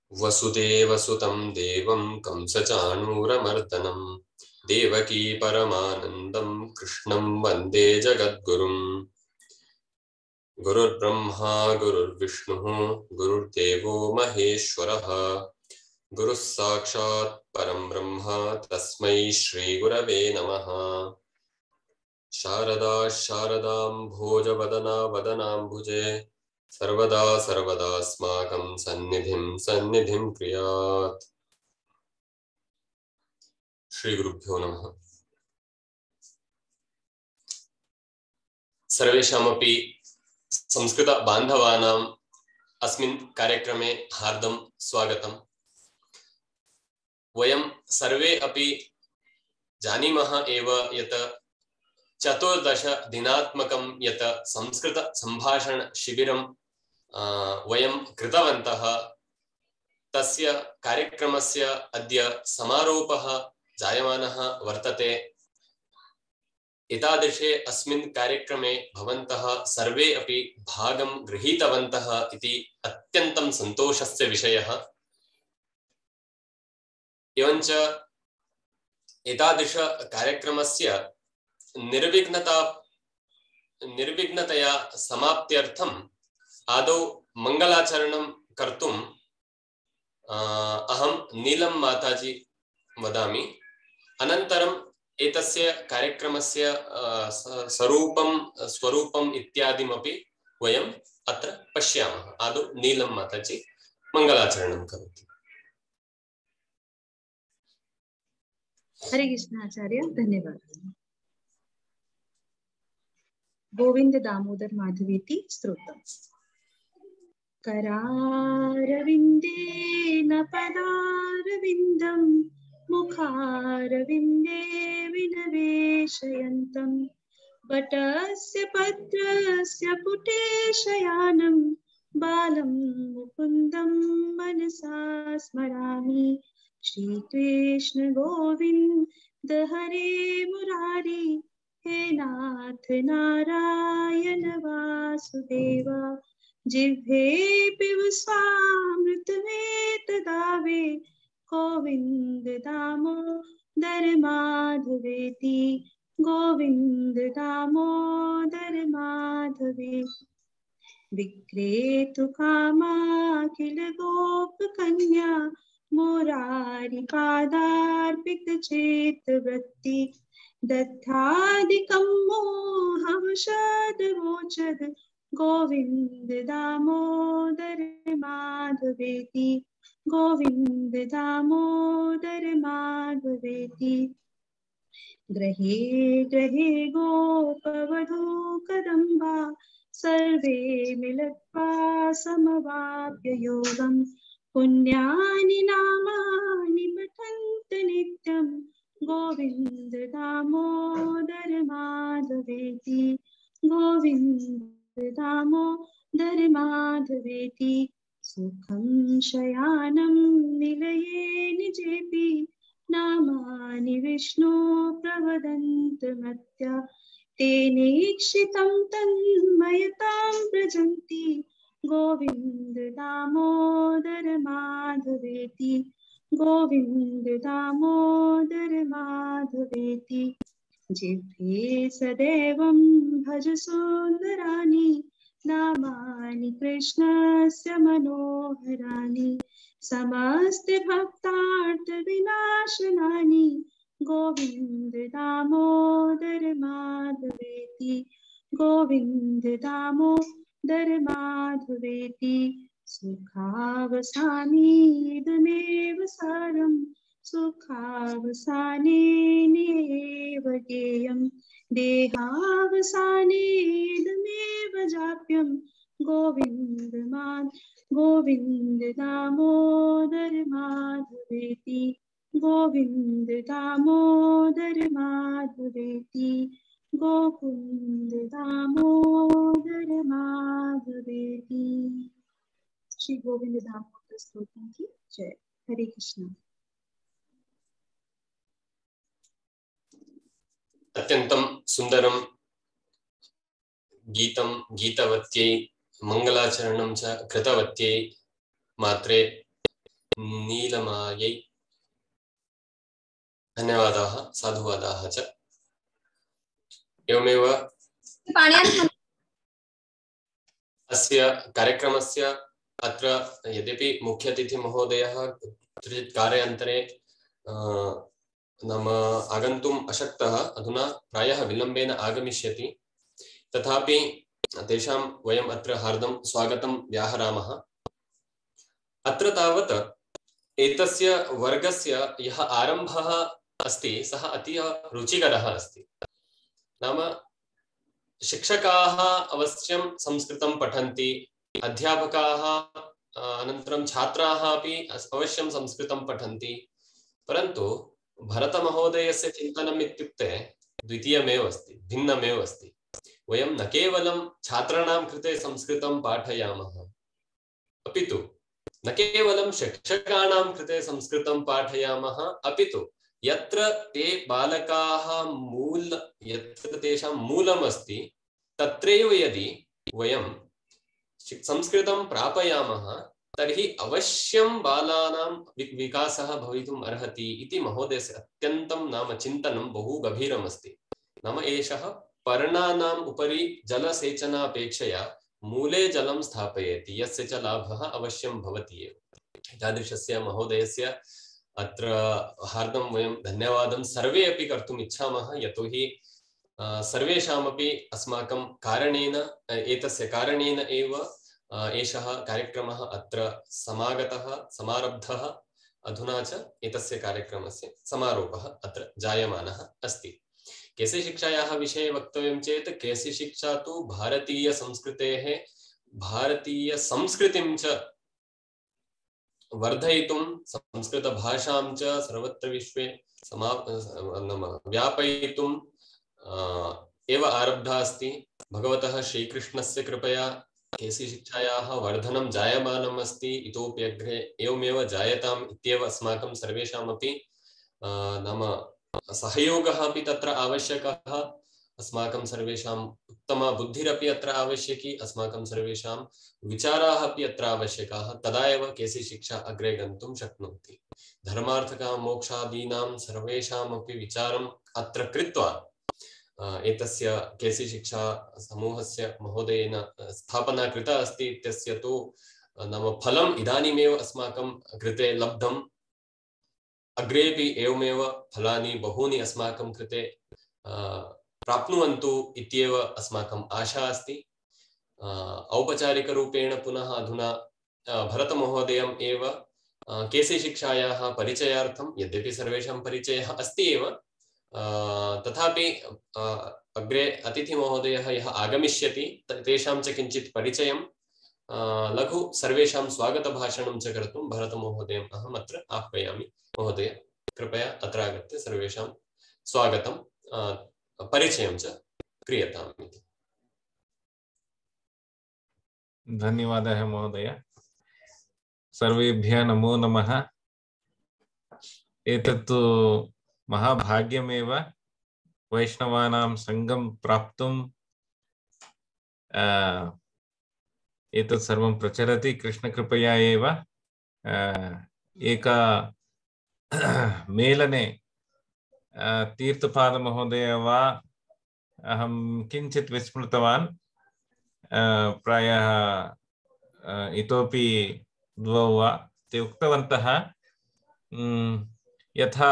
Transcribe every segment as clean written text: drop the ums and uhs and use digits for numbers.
वसुदेवसुतं देवं कंसचाणूरमर्दनं देवकी परमानन्दं कृष्णं वन्दे जगद्गुरुम्। गुरुर्ब्रह्मा गुरुर्विष्णुः गुरुर्देवो महेश्वरः गुरुः साक्षात् परं ब्रह्म तस्मै श्रीगुरवे नमः। शारदा शारदां भोजवदना वदनाम्बुजे सर्वदा सर्वदास्माकं सन्निधिं क्रियात्। श्री गुरुभ्यो नमः। सर्वेषामपि संस्कृत बान्धवानाम् अस्मिन् कार्यक्रमे हार्दं स्वागतम्। वयं सर्वे अपि जानीमः एव यत् 14 दिनात्मकं यत् संस्कृत संभाषण शिबिरं वयं कृतवन्तः, तस्य कार्यक्रमस्य अद्य समारोपः जायमानः वर्तते। एतादृशे अस्मिन् कार्यक्रमे भवन्तः सर्वे अपि भागं गृहीतवन्तः इति अत्यन्तं सन्तोषस्य विषयः। एवञ्च एतादृश कार्यक्रमस्य निर्विघ्नतया समाप्त्यर्थम् आदौ मङ्गलाचरणं कर्तुम् अहं नीलं माताजी वदामि। अनन्तरम् एतस्य कार्यक्रमस्य स्वरूपम् इत्यादिमपि वयम् अत्र पश्यामः। आदौ नीलं माताजी मङ्गलाचरणं करोति। हरे कृष्ण आचार्य, धन्यवाद। गोविंद दामोदर माधवेति स्तोत्रम्। करारविन्देन पदारविन्दं मुखारविन्दे विनवेशयन्तं वटस्य पत्रस्य पुटे शयानं बालं मुकुन्दं मनसा स्मरामि। श्रीकृष्ण गोविंद हरे मुरारी, हे नाथ नारायण वासुदेव। जिह्वे पिब स्वामृतमेतदावे, गोविंद दामोदर माधवेति, गोविंद दामोदर माधवेति। विक्रेतु कामाखिल गोप कन्या, मुरारी पादार्पित चेत वृत्ति। दत्तादिकं मोहवशद वोचद, गोविंद दामोदर माधवेति, गोविंद दामोदर माधवेति। गृहे गृहे गोपवधू कदम्बा, सर्वे मिलित्वा समवाप्य योगम्। पुण्यानि नामानि पठन्त नित्यं, गोविंद दामोदर माधवेति, गोविंद दामोदर माधवेति। सुखं शयानं निलये निजेपि, नामानि विष्णु प्रवदन्त मत्या। तेनेक्षितं तन्मयतां व्रजन्ति, गोविंद दामोदर माधवेति, गोविंद दामोदर माधवेति। जिह्वे सदैवं भज सुन्दराणि, नामानि कृष्णस्य मनोहराणि। समस्त भक्तार्थ विनाशनानि, गोविंद दामोदर माधवेति, गोविंद दामोदर माधवेति। सुखावसानेदमेव सारं, सुखावसानेनेव ज्ञेयं। देहावसानेदमेव जाप्यं, गोविंद दामोदर माधवेति, गोविंद दामोदर माधवेति, गोकुंद दामोदर माधवेति। श्री गोविंद दामोदर स्तोत्रम की जय। हरे कृष्ण। अत्यंतं सुंदरं गीतं गीतवत्यै मङ्गलाचरणं च कृतवत्यै मात्रे नीलमायै धन्यवादाः साधुवादाः च। एवमेव अस्य कार्यक्रमस्य अत्र यद्यपि मुख्यातिथि महोदयः कार्यान्तरे नाम आगन्तुम् अशक्तः, अधुना प्रायः विलम्बेन आगमिष्यति, तथापि तेषां वयम् अत्र हार्दं स्वागतं व्याहरामः। अत्र तावत् एतस्य वर्गस्य यः आरम्भः अस्ति सः अतीव रुचिकरः अस्ति। नाम शिक्षकाः अवश्यं संस्कृतं पठन्ति, अध्यापकाः अनन्तरं छात्राः अपि अवश्यं संस्कृतं पठन्ति, परन्तु भरतमहोदयस्य चिन्तनम् इत्युक्ते द्वितीयमेव अस्ति, भिन्नमेव अस्ति। वयं न केवलं छात्राणां कृते संस्कृतं पाठयामः, अपि तु न केवलं शिक्षकाणां कृते संस्कृतं पाठयामः, अपि तु यत्र ते बालकाः यत्र तेषां मूलम् अस्ति तत्रैव यदि वयं संस्कृतं प्रापयामः तर्हि अवश्यं बालानां विकासः भवितुम् अर्हति इति महोदयस्य अत्यन्तं नाम चिन्तनं बहु गभीरम् अस्ति। नाम एषः पर्णानाम् उपरि जलसेचनापेक्षया मूले जलं स्थापयति, यस्य च लाभः अवश्यं भवति एव। तादृशस्य महोदयस्य अत्र हार्दं वयं धन्यवादं सर्वे अपि कर्तुम् इच्छामः, यतोहि सर्वेषामपि अस्माकं कारणेन, एतस्य कारणेन एव एषः कार्यक्रमः अत्र समागतः, समारब्धः, अधुना च एतस्य कार्यक्रमस्य समारोपः अत्र जायमानः अस्ति। केसी शिक्षायाः विषये वक्तव्यं चेत् केसी शिक्षा तु भारतीयसंस्कृतेः भारतीयसंस्कृतिं च वर्धयितुं, संस्कृतभाषां च सर्वत्र विश्वे व्यापयितुं एव आरब्धा अस्ति। भगवतः श्रीकृष्णस्य कृपया केसी शिक्षायाः वर्धनं जायमानम् अस्ति, इतोपि अग्रे एवमेव जायताम् इत्येव अस्माकं सर्वेषामपि नाम सहयोगः अपि तत्र आवश्यकः। अस्माकं सर्वेषाम् उत्तमा बुद्धिरपि अत्र आवश्यकी, अस्माकं सर्वेषां विचाराः अपि अत्र आवश्यकाः, तदा एव केसी शिक्षा अग्रे गन्तुं शक्नोति। धर्मार्थकामोक्षादीनां सर्वेषामपि विचारम् अत्र कृत्वा एतस्य केसी शिक्षा समूहस्य महोदयेन स्थापना कृता अस्ति इत्यस्य तु नाम फलम् इदानीमेव अस्माकं कृते लब्धम्। अग्रेपि एवमेव फलानि बहूनि अस्माकं कृते प्राप्नुवन्तु इत्येव अस्माकम् आशा अस्ति। औपचारिकरूपेण पुनः अधुना भरतमहोदयम् एव केसी शिक्षायाः परिचयार्थं, यद्यपि सर्वेषां परिचयः अस्ति एव, तथापि अग्रे अतिथिमहोदयः यः आगमिष्यति तेषां च किञ्चित् परिचयं लघु सर्वेषां स्वागतभाषणं च कर्तुं भरतमहोदयम् अहम् अत्र आह्वयामि। महोदय कृपया अत्र आगत्य सर्वेषां स्वागतं परिचयं च क्रियताम् इति। धन्यवादः महोदय। सर्वेभ्यः नमो नमः। एतत्तु महाभाग्यमेव वैष्णवानां संगं प्राप्तुं। एतत् सर्वं प्रचलति कृष्णकृपया एव। एका मेलने तीर्थपादमहोदय वा अहं किञ्चित् विस्मृतवान्, प्रायः इतोपि द्वौ वा, ते उक्तवन्तः यथा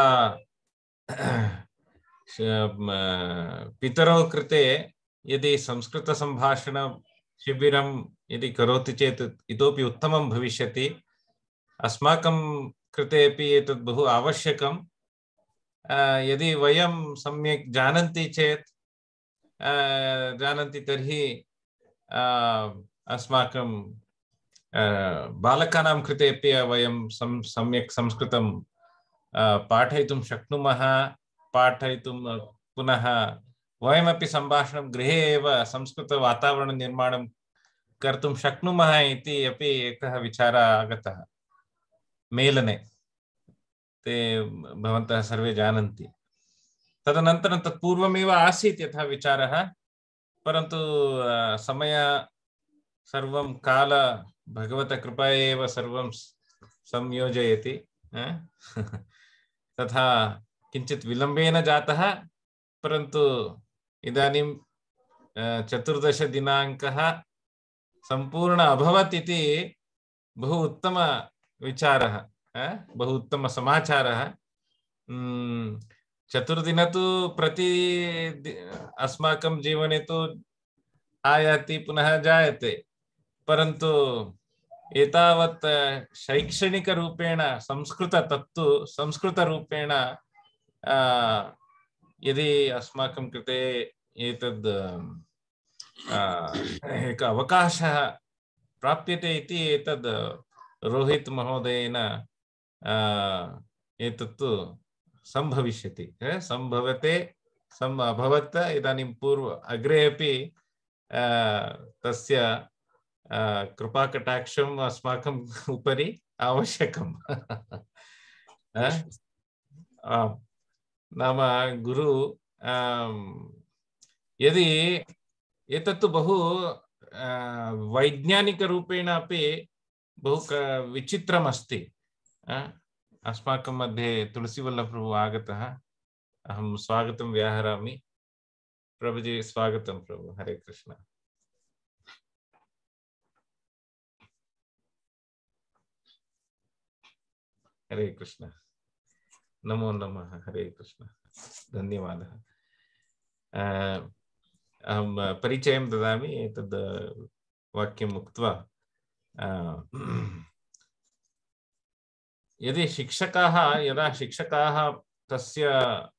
पितरौ कृते यदि संस्कृतसम्भाषण शिबिरं यदि करोति चेत् इतोपि उत्तमं भविष्यति। अस्माकं कृते अपि एतत् बहु आवश्यकं। यदि वयं सम्यक् जानन्ति चेत् तर्हि अस्माकं बालकानां कृते अपि वयं सम्यक् संस्कृतं पाठयितुं शक्नुमः। पाठयितुं पुनः वयमपि सम्भाषणं गृहे एव संस्कृतवातावरणनिर्माणं कर्तुं शक्नुमः इति अपि एकः विचारः आगतः मेलने। ते भवन्तः सर्वे जानन्ति। तदनन्तरं तत्पूर्वमेव आसीत् यथा विचारः, परन्तु समय सर्वं काल भगवतः कृपया एव सर्वं संयोजयति तथा किञ्चित् विलम्बेन जातः, परन्तु इदानीं 14 दिनाङ्कः सम्पूर्ण अभवत् इति बहु उत्तम विचारः, बहु उत्तम समाचारः। चतुर्दिन तु प्रति अस्माकं जीवने तु आयाति पुनः जायते, परन्तु एतावत् शैक्षणिकरूपेण संस्कृत तत्तु संस्कृतरूपेण यदि अस्माकं कृते एतद् एक अवकाशः प्राप्यते इति एतद् रोहित महोदयेन एतत्तु सम्भविष्यति, सम्भवते, अभवत्। इदानीं अग्रे अपि तस्य कृपाकटाक्षम् अस्माकम् उपरि आवश्यकम्। नाम गुरु यदि एतत्तु बहु वैज्ञानिकरूपेण अपि बहु विचित्रम् अस्ति। अस्माकं मध्ये तुलसीवल्लभप्रभु आगतः, अहं स्वागतं व्याहरामि। प्रभुजी स्वागतं प्रभु। हरे कृष्ण। हरे कृष्ण। नमो नमः। हरे कृष्ण। धन्यवादः। अहं परिचयं ददामि। एतद् वाक्यम् उक्त्वा यदि यदा शिक्षकाः तस्य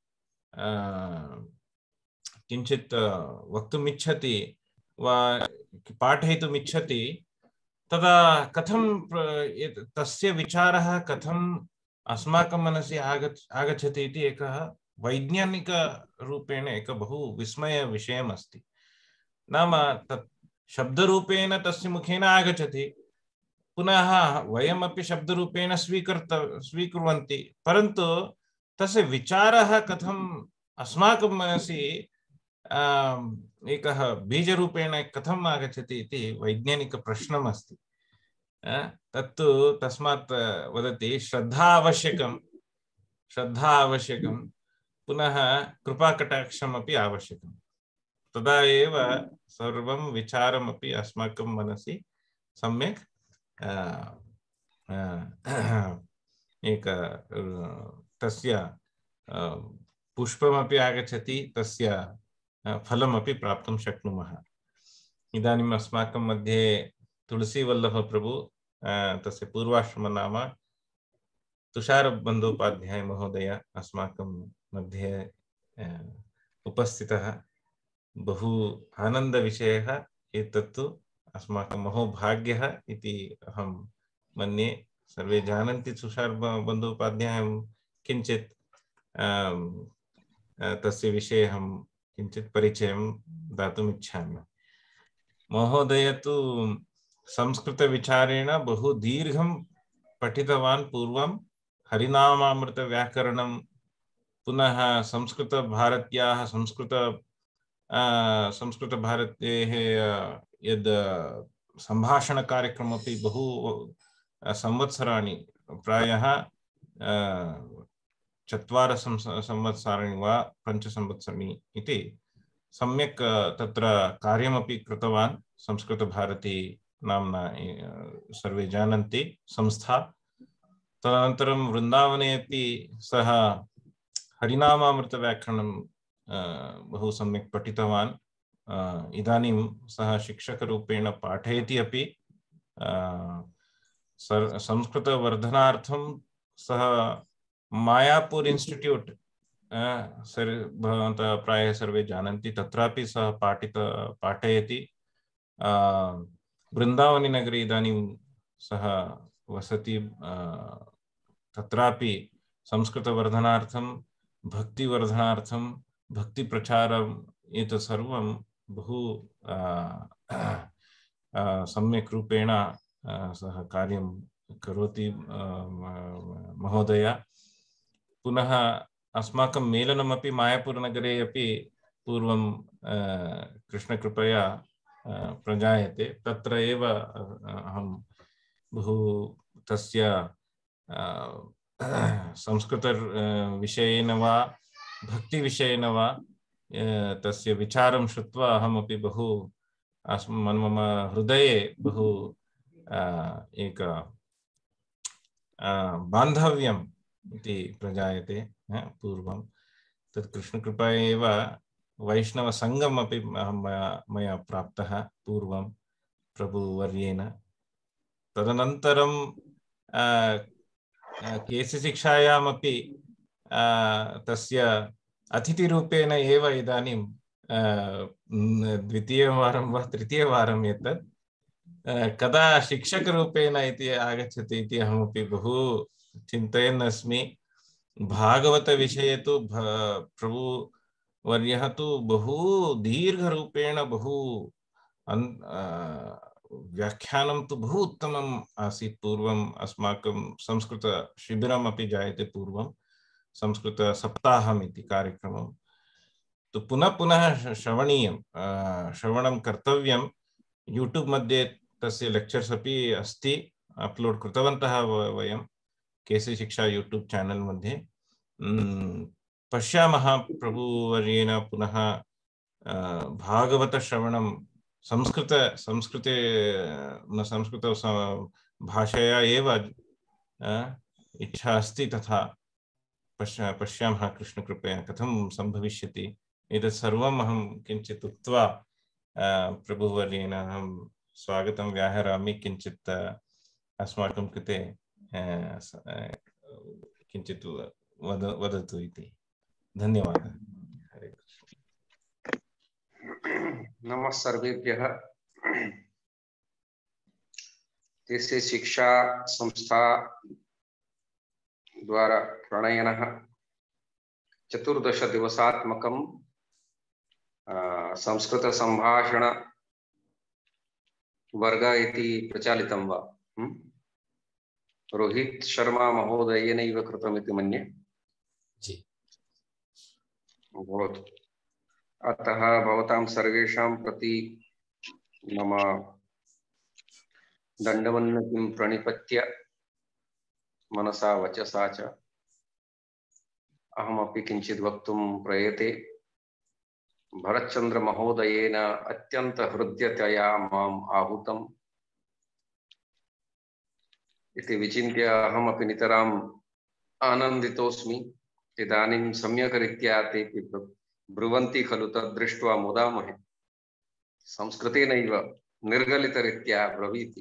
किञ्चित् वक्तुम् इच्छति वा पाठयितुम् इच्छति, तदा कथं तस्य विचारः कथम् अस्माकं मनसि आगच्छति इति एकः वैज्ञानिकरूपेण एक बहु विस्मयविषयम् अस्ति। नाम तत् शब्दरूपेण तस्य मुखेन आगच्छति, पुनः वयमपि शब्दरूपेण स्वीकुर्वन्ति, परन्तु तस्य विचारः कथम् अस्माकं मनसि एकः बीजरूपेण कथम् आगच्छति इति वैज्ञानिकप्रश्नम् अस्ति। तत्तु तस्मात् वदति श्रद्धा आवश्यकं, पुनः कृपाकटाक्षमपि आवश्यकं। तदा एव सर्वं विचारमपि अस्माकं मनसि सम्यक् एक तस्य पुष्पमपि आगच्छति, तस्य फलमपि प्राप्तुं शक्नुमः। इदानीम् अस्माकं मध्ये तुलसीवल्लभप्रभु, तस्य पूर्वाश्रम नाम तुषारबन्धोपाध्याय महोदय अस्माकं मध्ये उपस्थितः। बहु आनन्दविषयः एतत्तु अस्माकं महोभाग्यः इति अहं मन्ये। सर्वे जानन्ति तुषारबन्धोपाध्यायं, किञ्चित् तस्य विषये अहं किञ्चित् परिचयं दातुम् इच्छामि। महोदय तु संस्कृतविचारेण बहु दीर्घं पठितवान्। पूर्वं हरिनामामृतव्याकरणं, पुनः संस्कृतभारत्याः संस्कृतभारतेः यद् सम्भाषणकार्यक्रममपि बहु संवत्सराणि, प्रायः 4 संवत्सराणि वा 5 संवत्सराणि इति सम्यक् तत्र कार्यमपि कृतवान्। संस्कृतभारती नाम्ना सर्वे जानन्ति संस्था। तदनन्तरं वृन्दावने अपि सः हरिनामामृतव्याकरणं बहु सम्यक् पठितवान्। इदानीं सः शिक्षकरूपेण पाठयति अपि। संस्कृतवर्धनार्थं सः मायापुर इन्स्टिट्यूट्, भवन्तः प्रायः सर्वे जानन्ति, तत्रापि सः पाठयति। वृन्दावनी नगरे इदानीं सः वसति। तत्रापि संस्कृतवर्धनार्थं, भक्तिवर्धनार्थं, भक्तिप्रचारम् एतत् सर्वं बहु सम्यक् रूपेण सः कार्यं करोति महोदय। पुनः अस्माकं मेलनमपि मायापुरनगरे अपि पूर्वं कृष्णकृपया प्रजायते। तत्र एव अहं बहु तस्य संस्कृत विषयेन वा भक्ति विषयेन वा तस्य विचारं श्रुत्वा अहमपि बहु मम हृदये बहु एक बान्धव्यम् इति प्रजायते। पूर्वं तत् कृष्णकृपा एव वैष्णवसङ्गम् अपि मया प्राप्तः पूर्वं प्रभुवर्येण। तदनन्तरं केसिशिक्षायामपि तस्य अतिथिरूपेण एव इदानीं द्वितीयवारं वा तृतीयवारं एतत् कदा शिक्षकरूपेण इति आगच्छति इति अहमपि बहु चिन्तयन् अस्मि। भागवतविषये तु प्रभुवर्यः तु बहु दीर्घरूपेण बहु व्याख्यानं तु बहु उत्तमम् आसीत्। पूर्वम् अस्माकं संस्कृतशिबिरम् अपि जायते, पूर्वं संस्कृतसप्ताहम् इति कार्यक्रमं तु पुनः पुनः श्रवणं कर्तव्यं। यूट्यूब् मध्ये तस्य लेक्चर्स् अपि अस्ति, अपलोड् कृतवन्तः वयं केसिशिक्षा यूट्यूब् चैनल मध्ये। पश्यामः प्रभुवर्येण पुनः भागवतश्रवणं संस्कृते भाषया एव इच्छा अस्ति, तथा पश्यामः कृष्णकृपया कथं सम्भविष्यति। एतत् सर्वम् अहं किञ्चित् उक्त्वा प्रभुवर्येण अहं स्वागतं व्याहरामि। किञ्चित् अस्माकं कृते किञ्चित् वदतु इति। धन्यवादः। हरे कृष्ण। नमः सर्वेभ्यः। केसि शिक्षा संस्था द्वारा प्रणयनः 14 दिवसात्मकं संस्कृत संभाषण वर्ग इति प्रचालितं वा? रोहित शर्मा महोदयेनैव कृतमिति मन्ये। जी भवतु। अतः भवतां सर्वेषां प्रति मम दण्डवन्नतिं प्रणिपत्य मनसा वचसा च अहमपि किञ्चित् वक्तुं प्रयते। भरतचन्द्र महोदयेन अत्यन्त हृद्यतया माम् आहूतम् इति विचिन्त्य अहमपि नितराम् आनन्दितोऽस्मि। इदानीं सम्यक् रीत्या तेऽपि ब्रुवन्ति खलु, तद् दृष्ट्वा मोदामहे। संस्कृतेनैव निर्गलितरीत्या ब्रवीति।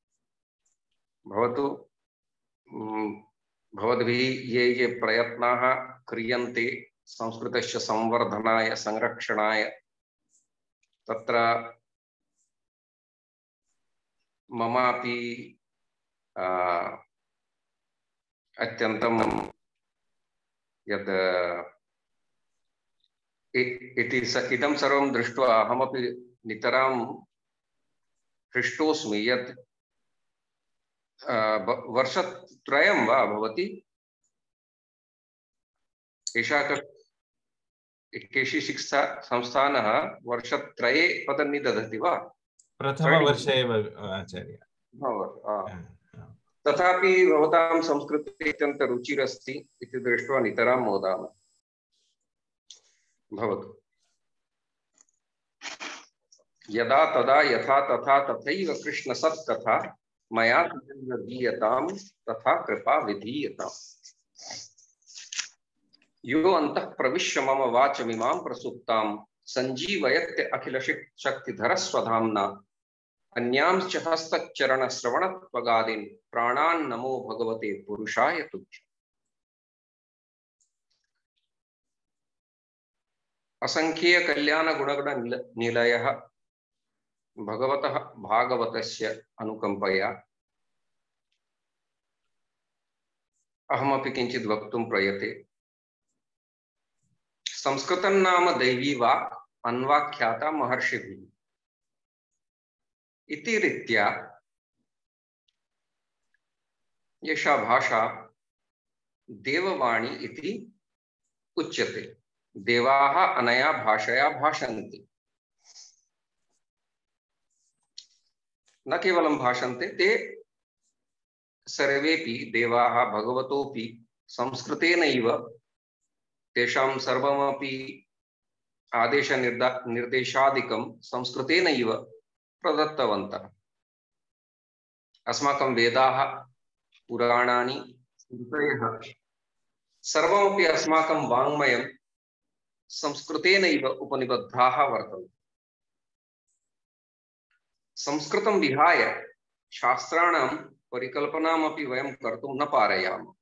भवतु। भवद्भिः ये प्रयत्नाः क्रियन्ते संस्कृतस्य संवर्धनाय संरक्षणाय, तत्र ममापि अत्यन्तं यद् इदं सर्वं दृष्ट्वा अहमपि नितरां हृष्टोऽस्मि यत् वर्षत्रयं वा भवति एषा केसिशिक्षा संस्थानः वर्षत्रये पदवी ददति वा? प्रथमवर्षे एव आचार्य। तथापि भवतां संस्कृते अत्यन्त रुचिरस्ति इति दृष्ट्वा नितरां मोदामि। भवतु। यदा तदा यथा तथा तथैव कृष्ण सत्कथा मया दीयतां तथा कृपा विधीयताम्। यो अन्तः प्रविश्य मम वाचमिमां प्रसुप्तां सञ्जीवयत्य अखिल शक्तिधरस्वधाम्ना अन्यांश्च हस्तचरणश्रवणत्वगादीन् प्राणान् नमो भगवते पुरुषाय तुभ्यम्। असंख्य कल्याण गुणगण निलयः भगवतः भागवतस्य अनुकंपया अहमपि किञ्चित् वक्तुं प्रयते। संस्कृतं नाम दैवी वाक् अन्वाख्याता महर्षिभिः इति रीत्या एषा भाषा देववाणी इति उच्यते। देवाः अनया भाषया भाषन्ते। न केवलं भाषन्ते, ते सर्वेपि देवाः भगवतोऽपि संस्कृतेनैव तेषां सर्वमपि निर्देशादिकं संस्कृतेनैव प्रदत्तवन्तः। अस्माकं वेदाः, पुराणानि, स्मृतयः सर्वमपि अस्माकं वाङ्मयं संस्कृतेनैव उपनिबद्धाः वर्तन्ते। संस्कृतं विहाय शास्त्राणां परिकल्पनामपि वयं कर्तुं न पारयामः।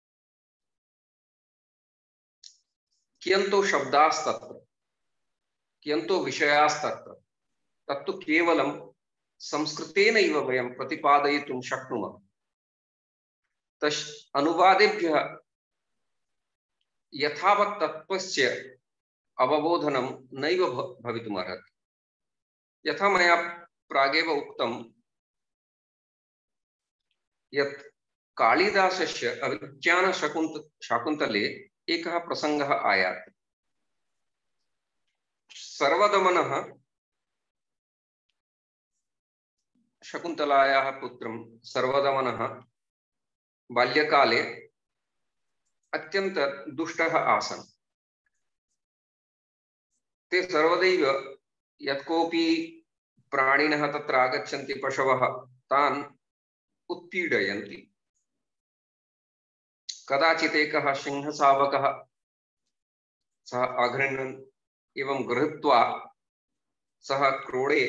कियन्तो शब्दास्तत्र, कियन्तो विषयास्तत्र, तत्तु केवलं संस्कृतेनैव वयं प्रतिपादयितुं शक्नुमः। तस् अनुवादेभ्यः यथावत् तत्त्वस्य अवबोधनं नैव भवितुमर्हति। यथा मया प्रागेव उक्तं यत् कालिदासस्य अभिज्ञानशाकुन्तले एकः प्रसङ्गः आयाति। सर्वदमनः शकुन्तलायाः पुत्रं सर्वदमनः बाल्यकाले अत्यंत दुष्टः आसन्। ते सर्वदैव यत्कोपि प्राणिनः तत्र आगच्छन्ति, पशवः, तान् उत्पीडयन्ति। कदाचित् एकः सिंहशावकः सः अघृण्यन् एवं गृहीत्वा सः क्रोडे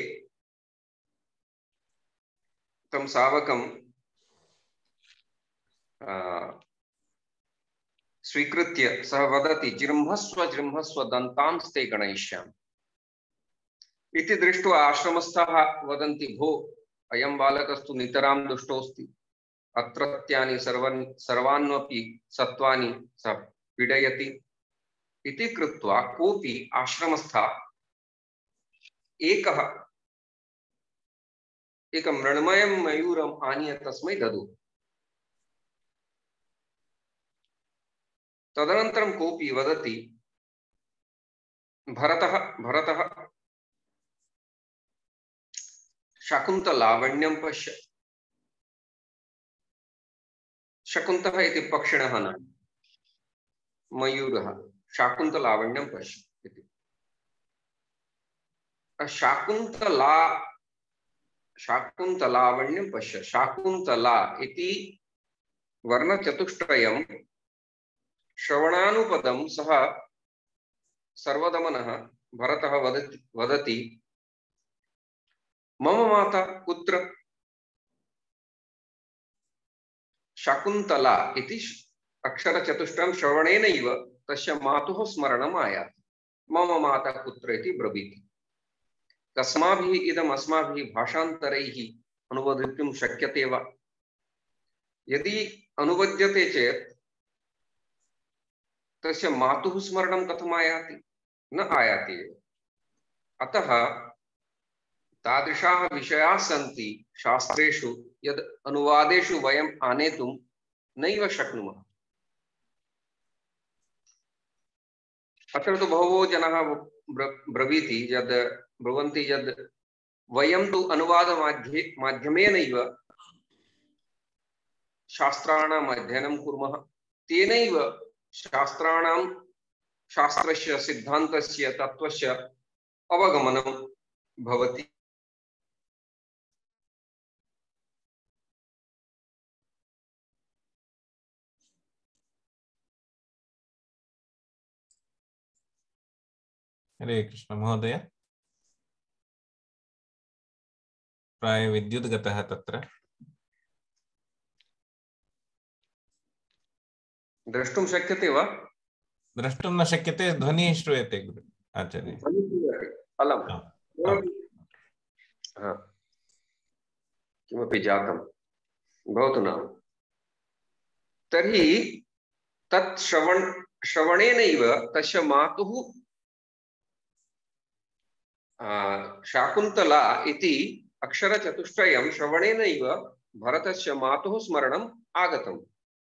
तं शावकं स्वीकृत्य सः वदति, जृम्भस्व जृम्भस्व दन्तांस्ते गणयिष्यामि इति दृष्ट्वा आश्रमस्थाः वदन्ति, भो अयं बालकस्तु नितरां दुष्टोऽस्ति, अत्रत्यानि सर्वान्वपि सत्त्वानि सः पीडयति इति कृत्वा कोऽपि आश्रमस्थः एकं मृण्मयं मयूरम् आनीय तस्मै ददु। तदनन्तरं कोऽपि वदति, भरतः शाकुन्तलावण्यं पश्य। शकुन्तः इति पक्षिणः न, मयूरः, शाकुन्तलावण्यं पश्य इति। शाकुन्तलावण्यं पश्य, शाकुन्तला इति वर्णचतुष्टयं श्रवणानुपदं सः सर्वदमनः भरतः वदति, मम माता कुत्र? शाकुन्तला इति अक्षरचतुष्टयं श्रवणेनैव तस्य मातुः स्मरणम् आयाति। मम माता कुत्र इति ब्रवीति। कस्माभिः इदम् अस्माभिः भाषान्तरैः अनुवदितुं शक्यते वा? यदि अनुवद्यते चेत् तस्य मातुः स्मरणं कथम् आयाति? न आयाति एव। अतः तादृशाः विषयाः सन्ति शास्त्रेषु यद् अनुवादेषु वयम् आनेतुं नैव शक्नुमः। अत्र तु बहवो जनाः ब्रवीति ब्रुवन्ति यद् वयं तु अनुवादमाध्यमेनैव शास्त्राणाम् अध्ययनं कुर्मः, तेनैव शास्त्रस्य सिद्धान्तस्य तत्त्वस्य अवगमनं भवति। हरे कृष्ण महोदय, प्राय विद्युत् गतः तत्र। द्रष्टुं शक्यते वा? द्रष्टुं न शक्यते, ध्वनिः श्रूयते गुरु आचार्य। अलं किमपि जातं भवतु नाम। तर्हि तत् श्रवणेनैव तस्य मातुः शाकुन्तला इति अक्षरचतुष्टयं श्रवणेनैव भरतस्य मातुः स्मरणम् आगतम्।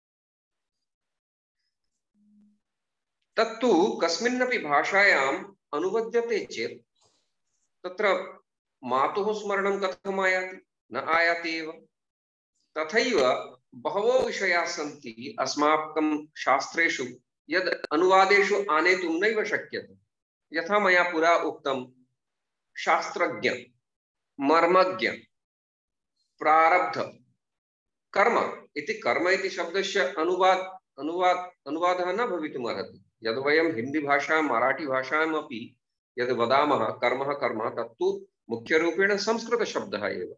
तत्तु कस्मिन्नपि भाषायाम् अनुवद्यते चेत् तत्र मातुः स्मरणं कथम् आयाति? न आयाति एव। तथैव बहवो विषयाः सन्ति अस्माकं शास्त्रेषु यद् अनुवादेषु आनेतुं नैव शक्यते। यथा मया पुरा उक्तं शास्त्रज्ञ, मर्मज्ञ, प्रारब्ध, कर्म इति कर्म इति शब्दस्य अनुवादः न भवितुमर्हति। यद् वयं हिंदी भाषायां मराठी भाषायाम् अपि यद् वदामः कर्मः कर्म तत्तु मुख्यरूपेण संस्कृतशब्दः एव।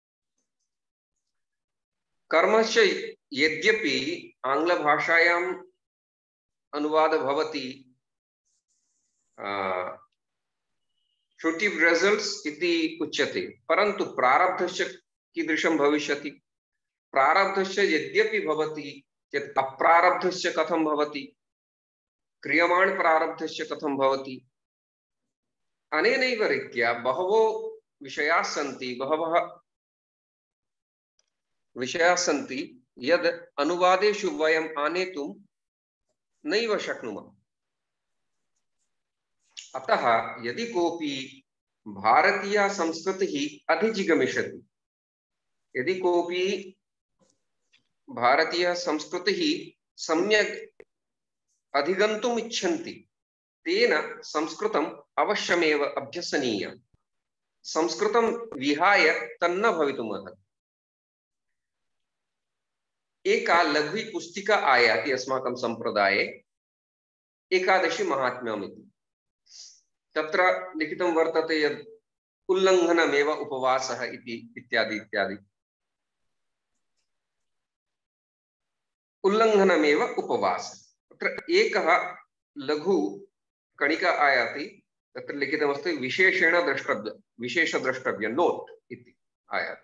कर्मस्य यद्यपि आङ्ग्लभाषायाम् अनुवादः भवति फ्रूटिव रिजल्ट्स इति उच्यते, परन्तु प्रारब्धस्य कीदृशं भविष्यति? प्रारब्धस्य यद्यपि भवति चेत् अप्रारब्धस्य कथं भवति? क्रियमाण प्रारब्धस्य कथं भवति? अनेनैव रीत्या बहवः विषयाः सन्ति यद् अनुवादेषु वयम् आनेतुं नैव शक्नुमः। अतः यदि कोऽपि भारतीय संस्कृतिः अधिजिगमिष्यति, यदि कोऽपि भारतीय संस्कृतिः सम्यक् अधिगन्तुम् इच्छन्ति, तेन संस्कृतम् अवश्यमेव अभ्यसनीयम्। संस्कृतं विहाय तन्न भवितुमर्हति। एका लघु पुस्तिका आयाति अस्माकं संप्रदाये, एकादशी महात्म्यम् इति। तत्र लिखितं वर्तते यत् उल्लङ्घनमेव उपवासः इति इत्यादि इत्यादि। उल्लङ्घनमेव उपवासः। तत्र एकः लघु कणिका आयाति, तत्र लिखितमस्ति विशेषेण द्रष्टव्य, विशेषद्रष्टव्य नोट इति आयाति।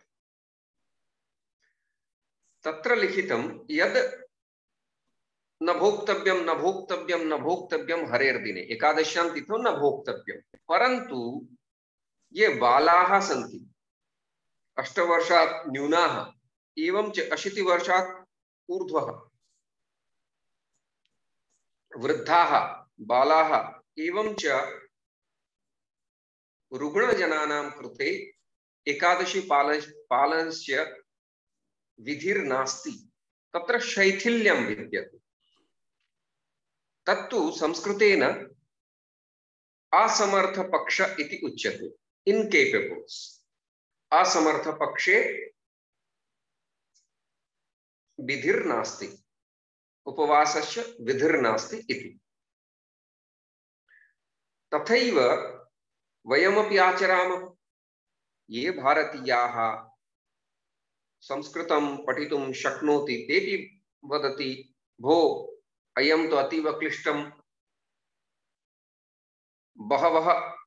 तत्र लिखितं यद् न भोक्तव्यं न भोक्तव्यं न भोक्तव्यं हरेर्दिने, एकादश्यां तिथौ न भोक्तव्यं। परन्तु ये बालाः सन्ति 8 वर्षात् न्यूनाः एवं च 80 वर्षात् ऊर्ध्वः, वृद्धाः, बालाः एवं च रुग्णजनानां कृते एकादशी पालनस्य विधिर्नास्ति। तत्र शैथिल्यं विद्यते। तत्तु संस्कृतेन असमर्थपक्ष इति उच्यते, इनकेपेबल्स। असमर्थपक्षे विधिर्नास्ति, उपवासस्य विधिर्नास्ति इति। तथैव वयमपि आचरामः। ये भारतीयाः संस्कृतं पठितुं शक्नोति तेपि वदति, भो अयं तु अतीव क्लिष्टं, बहवः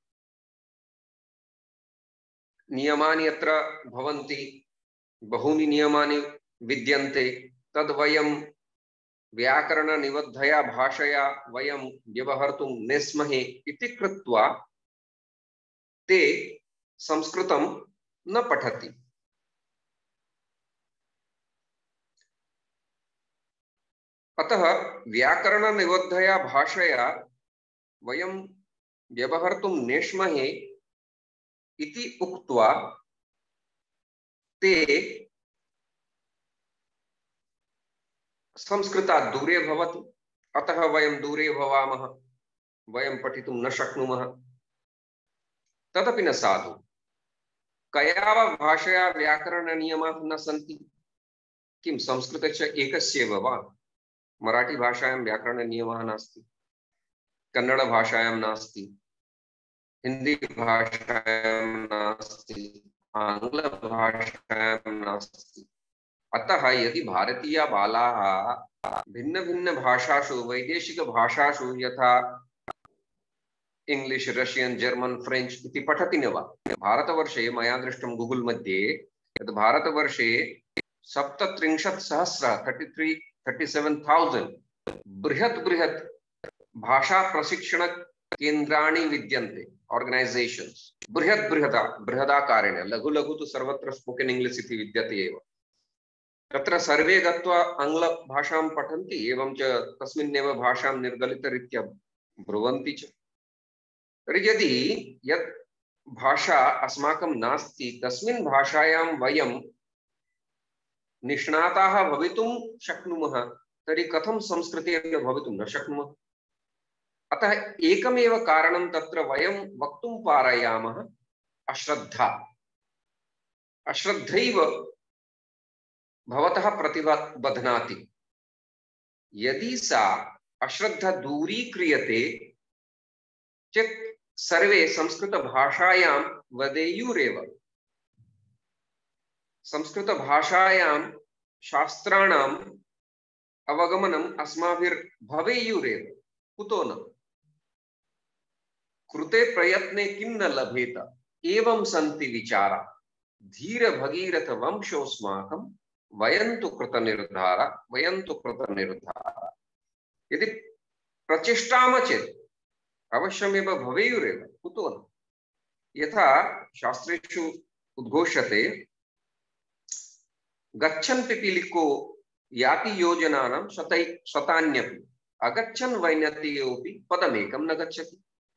नियमानि अत्र भवन्ति, बहूनि नियमानि विद्यन्ते, तद् वयं व्याकरणनिबद्धया भाषया वयं व्यवहर्तुं न स्महे इति कृत्वा ते संस्कृतं न पठति। अतः व्याकरणनिबद्धया भाषया वयं व्यवहर्तुं नेष्महे इति उक्त्वा ते संस्कृतात् दूरे भवति। अतः वयं दूरे भवामः, वयं पठितुं न शक्नुमः। तदपि न साधु। कया वा भाषया व्याकरणनियमाः न सन्ति? किं संस्कृतस्य एकस्यैव वा? मराठी भाषायां व्याकरणनियमः नास्ति, कन्नड भाषायां नास्ति, हिंदी भाषायां नास्ति, आंग्ल भाषायां नास्ति। अतः यदि भारतीय बालाः भिन्न भिन्न भाषासु, वैदेशिक भाषासु यथा इंग्लिश, रशियन, जर्मन, फ्रेंच इति पठति न वा? भारतवर्षे मया दृष्टं गूगल मध्ये यत् भारतवर्षे 37,000 37,000 बृहत् भाषा प्रशिक्षण केन्द्राणि विद्यन्ते, ऑर्गनाइजेशंस, बृहदाकारेण। लघु लघु तु सर्वत्र स्पोकन इंग्लिश इति विद्यते एव। तत्र सर्वे गत्वा आंग्ल भाषां पठन्ति, एवं च तस्मिन्नेव भाषां निर्गलितरीत्या ब्रुवन्ति च। तर्हि यदि यत् भाषा अस्माकं नास्ति, तस्मिन् भाषायां वयं निष्णाताः भवितुं शक्नुमः तर्हि कथं संस्कृतेन भवितुं न शक्नुमः। अतः एकमेव कारणं तत्र वयं वक्तुं पारयामः, अश्रद्धा। अश्रद्धैव भवतः प्रतिभा बध्नाति। यदि सा अश्रद्धा दूरीक्रियते चेत् सर्वे संस्कृतभाषायां वदेयुरेव। संस्कृतभाषायां शास्त्राणाम् अवगमनम् अस्माभिर्भवेयुरेव। कुतो न? कृते प्रयत्ने किं न लभेत, एवं सन्ति विचारा। धीर भगीरथ वंशोऽस्माकं वयन्तु कृतनिर्धारा, वयन्तु कृतनिर्धारा। यदि प्रचेष्टाम चेत् अवश्यमेव भवेयुरेव। कुतो न? यथा शास्त्रेषु उद्घोष्यते, गच्छन् पिपीलिको याति योजनानां शतान्यपि अगच्छन् वैनतेयोऽपि पदमेकं न गच्छति।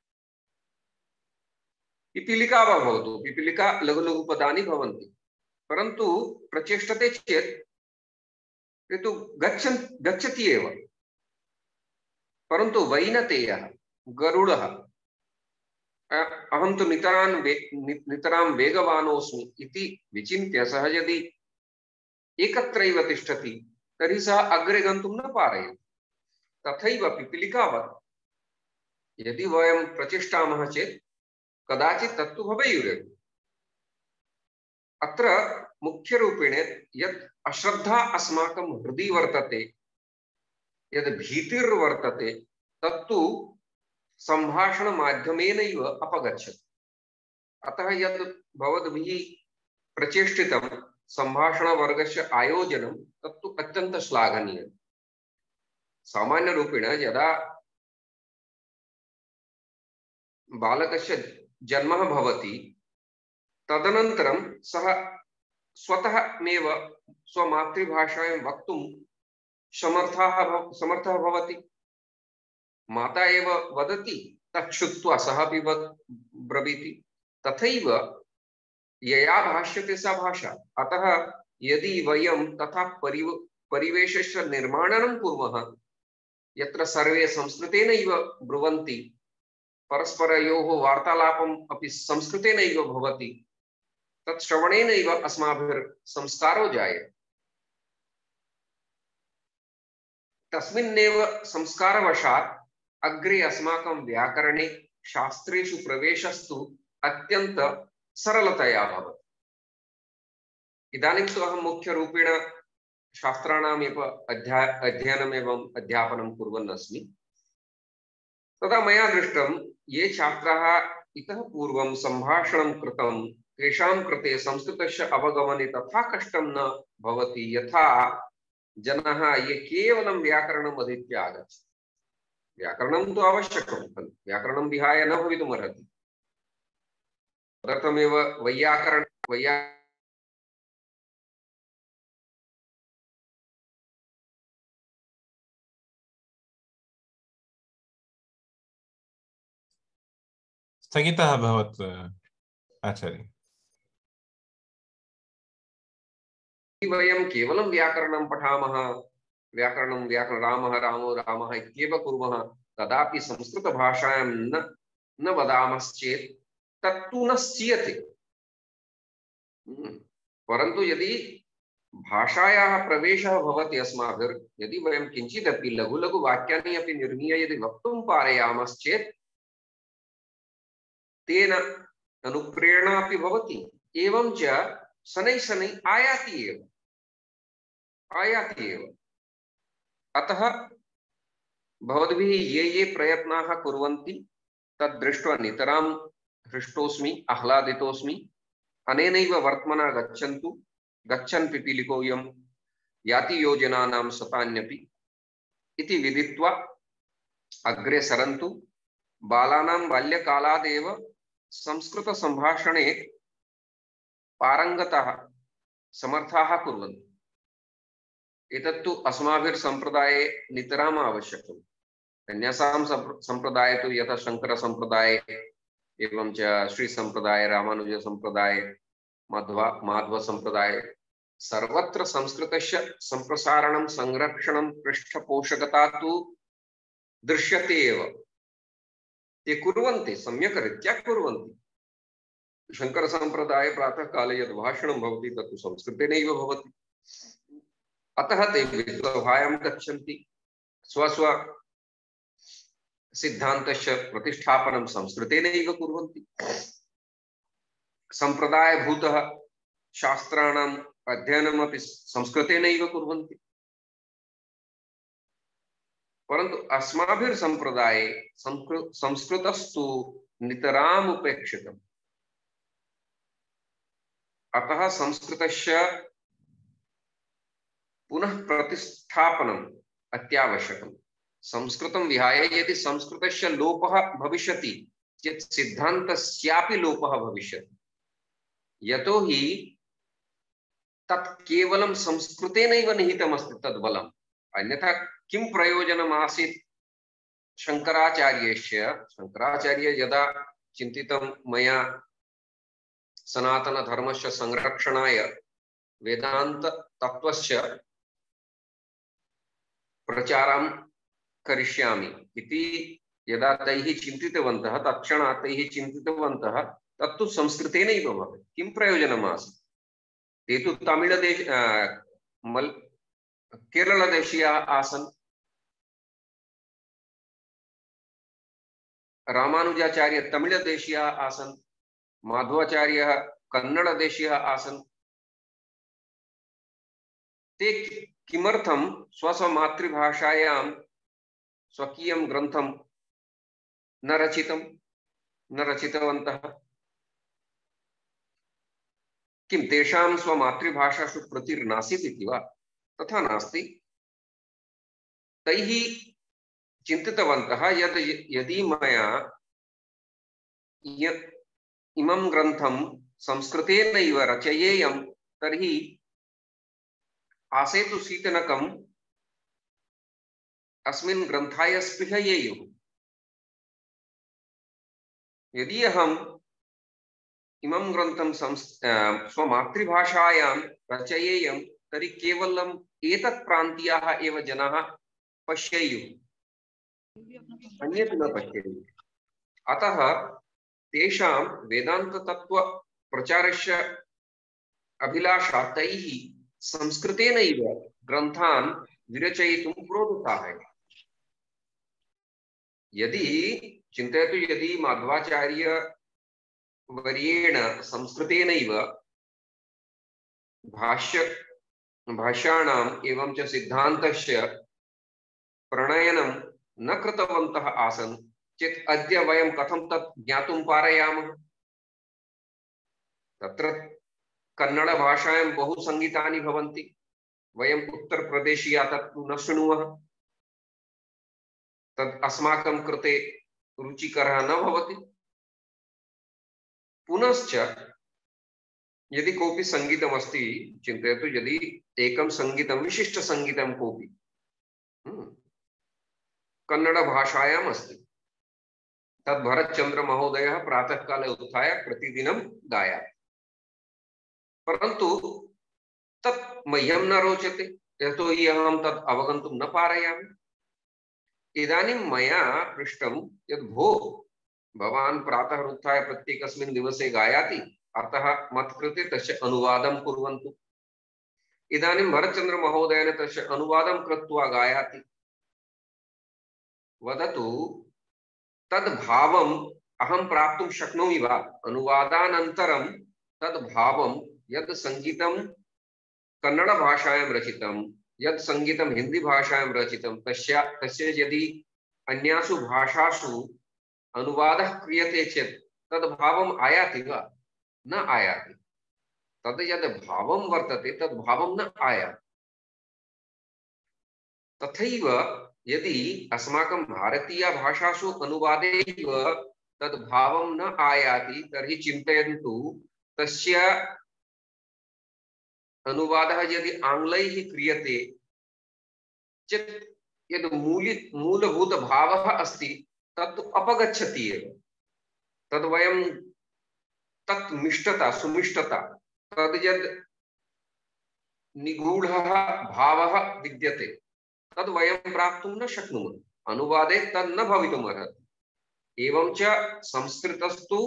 पिपीलिका वा भवतु, पिपीलिका लघु लघु पदानि भवन्ति, परन्तु प्रचेष्टते चेत् तु गच्छति एव। परन्तु वैनतेयः, गरुडः, अहं तु नितरां वेगवानोऽस्मि इति विचिन्त्य सः यदि एकत्रैव तिष्ठति तर्हि सः अग्रे गन्तुं न पारयति। तथैव पिपीलिकावत् यदि वयं प्रचेष्टामः चेत् कदाचित् तत्तु भवेयुरेव। अत्र मुख्यरूपेण यत् अश्रद्धा अस्माकं हृदि वर्तते, यद् भीतिर्वर्तते, तत्तु सम्भाषणमाध्यमेनैव अपगच्छति। अतः यद् भवद्भिः प्रचेष्टितं सम्भाषणवर्गस्य आयोजनं तत्तु अत्यन्तं श्लाघनीयम्। सामान्यरूपेण यदा बालकस्य जन्मः भवति तदनन्तरं सः स्वतःमेव स्वमातृभाषायां वक्तुं समर्थः भवति। माता एव वदति, तत् श्रुत्वा सः अपि ब्रवीति। तथैव यया भाष्यते सा भाषा। अतः यदि वयं तथा परिवेशस्य निर्माणं कुर्मः यत्र सर्वे संस्कृतेनैव ब्रुवन्ति, परस्परयोः वार्तालापम् अपि संस्कृतेनैव भवति, तत् श्रवणेनैव अस्माभिर्संस्कारो जायते। तस्मिन्नेव संस्कारवशात् अग्रे अस्माकं व्याकरणे शास्त्रेषु प्रवेशस्तु अत्यन्त सरलतया भवति। इदानीं तु अहं मुख्यरूपेण शास्त्राणामेव अध्ययनम् एवं अध्यापनं कुर्वन् अस्मि। तदा मया दृष्टं ये छात्राः इतः पूर्वं सम्भाषणं कृतं तेषां कृते संस्कृतस्य अवगमने तथा कष्टं न भवति यथा जनाः ये केवलं व्याकरणम् अधीत्य आगच्छन्ति। व्याकरणं तु आवश्यकं, व्याकरणं विहाय न भवितुमर्हति। तदर्थमेव स्थगितः अभवत् आचार्य। वयं केवलं व्याकरणं पठामः, व्याकरणं रामः रामो रामः इत्येव कुर्मः, कदापि संस्कृतभाषायां न वदामश्चेत् तत्तु न स्यते। परन्तु यदि भाषायाः प्रवेशः भवति अस्माभिर्, यदि वयं किञ्चिदपि लघु लघु वाक्यानि अपि निर्मीय यदि वक्तुं पारयामश्चेत् तेन अनुप्रेरणा अपि भवति, एवं च शनैः शनैः आयाति एव। अतः भवद्भिः ये प्रयत्नाः कुर्वन्ति तद् दृष्ट्वा नितरां हृष्टोऽस्मि, आह्लादितोऽस्मि। अनेनैव वर्त्मना गच्छन् पिपीलिकोऽयं याति योजनानां शतान्यपि इति विदित्वा अग्रे सरन्तु। बालानां बाल्यकालादेव संस्कृत संभाषणे पारंगताः समर्थाः कुर्वन्तु। एतत्तु अस्माभिर् सम्प्रदाये नितराम् आवश्यकम्। अन्यासां सम्प्रदाये तु यथा शंकर सम्प्रदाय एवं च श्री सम्प्रदाय, रामानुज सम्प्रदाय, माधव सम्प्रदाय सर्वत्र संस्कृतस्य संप्रसारणं संरक्षणं पृष्ठपोषकता तु दृश्यते एव। ते कुर्वन्ति, सम्यक् रीत्या कुर्वन्ति। शंकर संप्रदाये प्रातः काले यद् भाषणं भवति तत् संस्कृतेनैव भवति। अतः ते विद्वभायां गच्छन्ति, स्वस्व सिद्धान्तस्य प्रतिष्ठापनं संस्कृतेनैव कुर्वन्ति। संप्रदायभूतः शास्त्राणाम् अध्ययनमपि संस्कृतेनैव कुर्वन्ति। परन्तु अस्माभिः संप्रदाये संस्कृतस्तु नितराम् उपेक्षितम्। अतः संस्कृतस्य पुनः प्रतिष्ठापनम् अत्यावश्यकम्। संस्कृतं विहाय यदि संस्कृतस्य लोपः भविष्यति चेत् सिद्धान्तस्यापि लोपः भविष्यति। यतो हि तत् केवलं संस्कृतेनैव निहितमस्ति तद् बलम्। अन्यथा किं प्रयोजनम् आसीत् शंकराचार्यस्य? शंकराचार्य यदा चिन्तितं मया सनातनधर्मस्य संरक्षणाय वेदांत तत्त्वस्य प्रचारं करिष्यामि इति यदा तैः चिन्तितवन्तः, तत्क्षणात् तैः चिन्तितवन्तः तत्तु संस्कृतेनैव भवेत्। किं प्रयोजनम् आसीत्? ते तु तमिळदेश केरलदेशीयाः आसन्। रामानुजाचार्य तमिळदेशीयाः आसन्, माधवाचार्यः कन्नडदेशीयः आसन्। ते किमर्थं स्वस्वमातृभाषायां स्वकीयं ग्रन्थं न रचितवन्तः? किं तेषां स्वमातृभाषासु प्रीतिर्नासीत् इति वा? तथा नास्ति। तैः चिन्तितवन्तः यद् यदि मया इमं ग्रन्थं संस्कृतेनैव रचयेयं तर्हि आसेतु शीतनकम् अस्मिन् ग्रन्थाय स्पृहयेयुः। यदि अहम् इमं ग्रन्थं स्वमातृभाषायां रचयेयं तर्हि केवलम् एतत् प्रान्तीयाः एव जनाः पश्येयुः, अन्यत् न पश्येयुः। अतः तेषां वेदान्ततत्त्व प्रचारस्य अभिलाषा तैः संस्कृतेनैव ग्रन्थान् विरचयितुं प्रोदिताः। यदि चिन्तयतु, यदि माध्वाचार्य वर्येण संस्कृतेनैव भाष्याणाम् एवं च सिद्धान्तस्य प्रणयनं न कृतवन्तः आसन् चेत् अद्य वयं कथं तत् ज्ञातुं पारयामः? तत्र कन्नड भाषायां बहु संगीतानि भवन्ति, वयम् उत्तरप्रदेशीया तत् न शृणुमः, तत् अस्माकं कृते रुचिकरः न भवति। पुनश्च यदि कोऽपि संगीतमस्ति, चिन्तयतु, यदि एकं संगीतं विशिष्ट संगीतं कोऽपि कन्नड भाषायाम् अस्ति, तद् भरतचन्द्र महोदयः प्रातः काले उत्थाय प्रतिदिनं गायाति, परन्तु तत् मह्यं न रोचते, यतो हि अहं तत् अवगन्तुं न पारयामि। इदानीं मया पृष्टं यद् भो, भवान् प्रातः उत्थाय प्रत्येकस्मिन् दिवसे गायाति, अतः मत्कृते तस्य अनुवादं कुर्वन्तु। इदानीं भरतचन्द्र महोदयेन तस्य अनुवादं कृत्वा गायाति। वदतु, तद् भावम् अहं प्राप्तुं शक्नोमि वा? अनुवादानन्तरं तद् भावं, यद् संगीतं कन्नड भाषायां रचितं, यद् संगीतं हिंदी भाषायां रचितं, तस्य यदि अन्यासु भाषासु अनुवादः क्रियते चेत् तद् भावम् आयाति वा? न आयाति। तद् यद् भावं वर्तते तद् भावं न आयाति। तथैव यदि अस्माकं भारतीय भाषासु अनुवादेव तद् भावं न आयाति तर्हि चिन्तयन्तु, तस्य अनुवादः यदि आंग्लैः क्रियते चेत् यद् मूलभूत भावः अस्ति तत् अपगच्छति एव। तद् वयं तत् मिष्टता सुमिष्टता, तद् यद् निगूढः भावः विद्यते तद् वयं प्राप्तुं न शक्नुमः, अनुवादे तद् न भवितुम् अर्हति। एवं च संस्कृतस्तु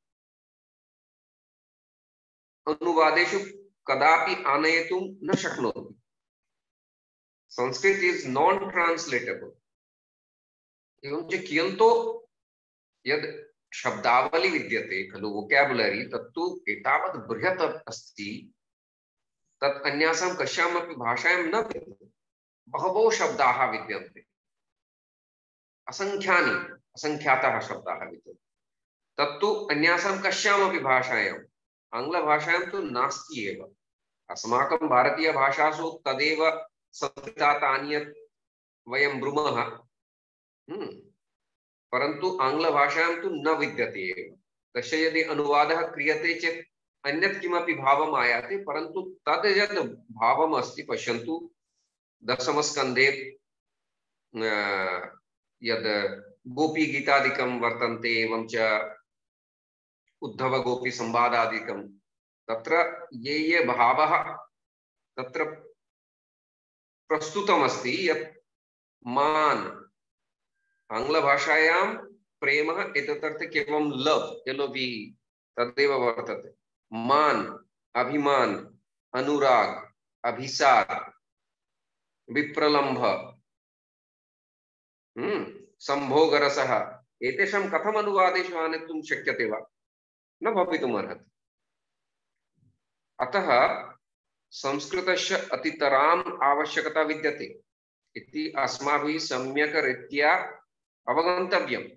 अनुवादेषु कदापि आनयितुं न शक्नोति। Sanskrit is non translatable. एवं च कियन्तो यद् शब्दावली विद्यते खलु, वोकैबुलरी, तत्तु एतावत् बृहत् अस्ति तत् अन्यासां कस्यामपि भाषायां न विद्यते। बहवो शब्दाः विद्यन्ते, असंख्याताः शब्दाः विद्यन्ते, तत्तु अन्यासां कस्यामपि भाषायाम्, आङ्ग्लभाषायां तु नास्ति एव। अस्माकं भारतीयभाषासु तदेव संस्कृतात् आनीय वयं ब्रूमः, परन्तु आङ्ग्लभाषायां तु न विद्यते एव। तस्य यदि अनुवादः क्रियते चेत् अन्यत् किमपि भावम् आयाति, परन्तु तद् यद् भावम् अस्ति, पश्यन्तु दशमस्कन्धे यद् गोपीगीतादिकं वर्तन्ते, एवं च उद्धवगोपी संवादादिकं, तत्र ये भावः तत्र प्रस्तुतमस्ति, यत् मान, आङ्ग्लभाषायां प्रेमः एतदर्थे केवलं लव्, LOV तदेव वर्तते। मान, अभिमान, अनुराग, अभिसार, विप्रलम्भ, संभोगरसः, एतेषां कथम् अनुवादेषु आनेतुं शक्यते वा? न भवितुम् अर्हति। अतः संस्कृतस्य अतितराम् आवश्यकता विद्यते इति अस्माभिः सम्यक् रीत्या अवगन्तव्यम्।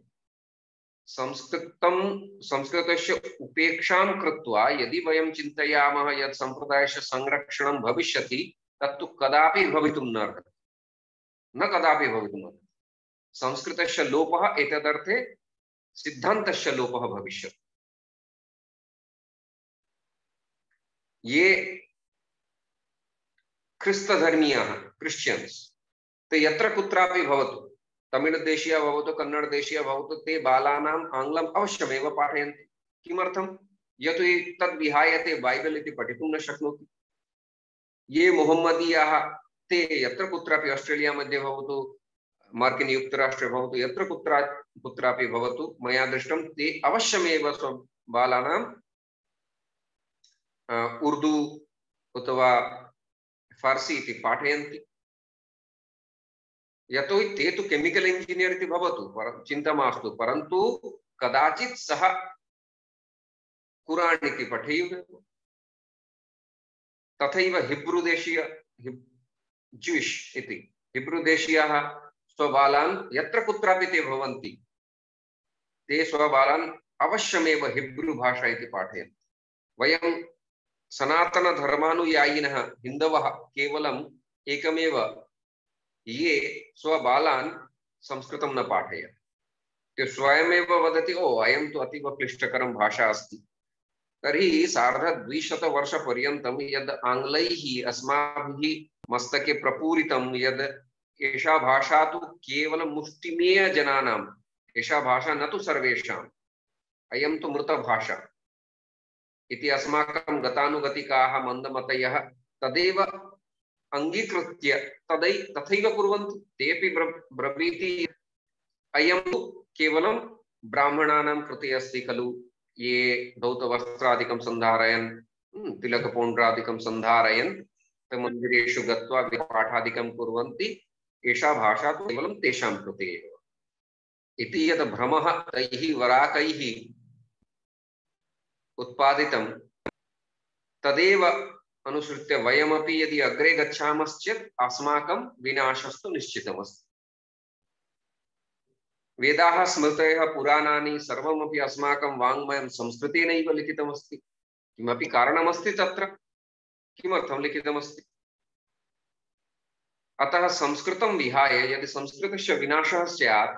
संस्कृतस्य उपेक्षां कृत्वा यदि वयं चिन्तयामः यत् सम्प्रदायस्य संरक्षणं भविष्यति, तत्तु कदापि भवितुं न अर्हति, न कदापि भवितुम् अर्हति। संस्कृतस्य लोपः एतदर्थे सिद्धान्तस्य लोपः भविष्यति। ये ख्रिस्तधर्मीयाः, क्रिश्चियन्स्, ते यत्र कुत्रापि भवतु, तमिळदेशीयः भवतु, कन्नडदेशीयः भवतु, ते बालानाम् आङ्ग्लम् अवश्यमेव पाठयन्ति। किमर्थं? यतोहि तद् विहाय ते बाइबल इति पठितुं न शक्नोति। ये मोहम्मदीयाः, ते यत्र कुत्रापि ऑस्ट्रेलिया मध्ये भवतु, मार्किन युक्तराष्ट्रे भवतु, यत्र कुत्रापि भवतु, मया दृष्टं, ते अवश्यमेव स्वबालानां उर्दू अथवा फारसी इति पाठयन्ति। यतोहि ते तु केमिकल इंजीनियर इति भवतु, चिन्ता मास्तु, परन्तु कदाचित् सः कुरान् इति पठेयुः। तथैव हिब्रू देशीय, ज्यूइश् इति हिब्रू देशीयाः स्वबालान् यत्र कुत्रापि ते भवन्ति, ते स्वबालान् अवश्यमेव हिब्रू भाषा इति पाठयन्ति। वयं सनातन धर्मानुयायिनः हिन्दवः केवलम् एकमेव, ये स्वबालान् संस्कृतं न पाठयन्ति। ते स्वयमेव वदति, ओ अयं तु अतीव क्लिष्टकरं भाषा अस्ति। तर्हि 250 वर्षपर्यन्तं यद् आङ्ग्लैः अस्माभिः मस्तके प्रपूरितं यद् एषा भाषा तु केवलं मुष्टिमेय जनानाम्, एषा भाषा न तु सर्वेषाम्, अयं तु मृतभाषा इति अस्माकं गतानुगतिकाः मन्दमतयः तदेव अंगीकृत्य तथैव कुर्वन्ति। तेपि ब्रवीति अयं तु केवलं ब्राह्मणानां कृते अस्ति खलु, ये धौतवस्त्रादिकं सन्धारयन्, तिलकपौण्ड्रादिकं सन्धारयन् मन्दिरेषु गत्वा पाठादिकं कुर्वन्ति, एषा भाषा तु केवलं तेषां कृते एव इति यद् भ्रमः तैः वराकैः उत्पादितं, तदेव अनुसृत्य वयमपि यदि अग्रे गच्छामश्चेत् अस्माकं विनाशस्तु निश्चितमस्ति। वेदाः, स्मृतयः, पुराणानि सर्वमपि अस्माकं वाङ्मयं संस्कृतेनैव लिखितमस्ति। किमपि कारणमस्ति तत्र, किमर्थं लिखितमस्ति? अतः संस्कृतं विहाय यदि संस्कृतस्य विनाशः स्यात्,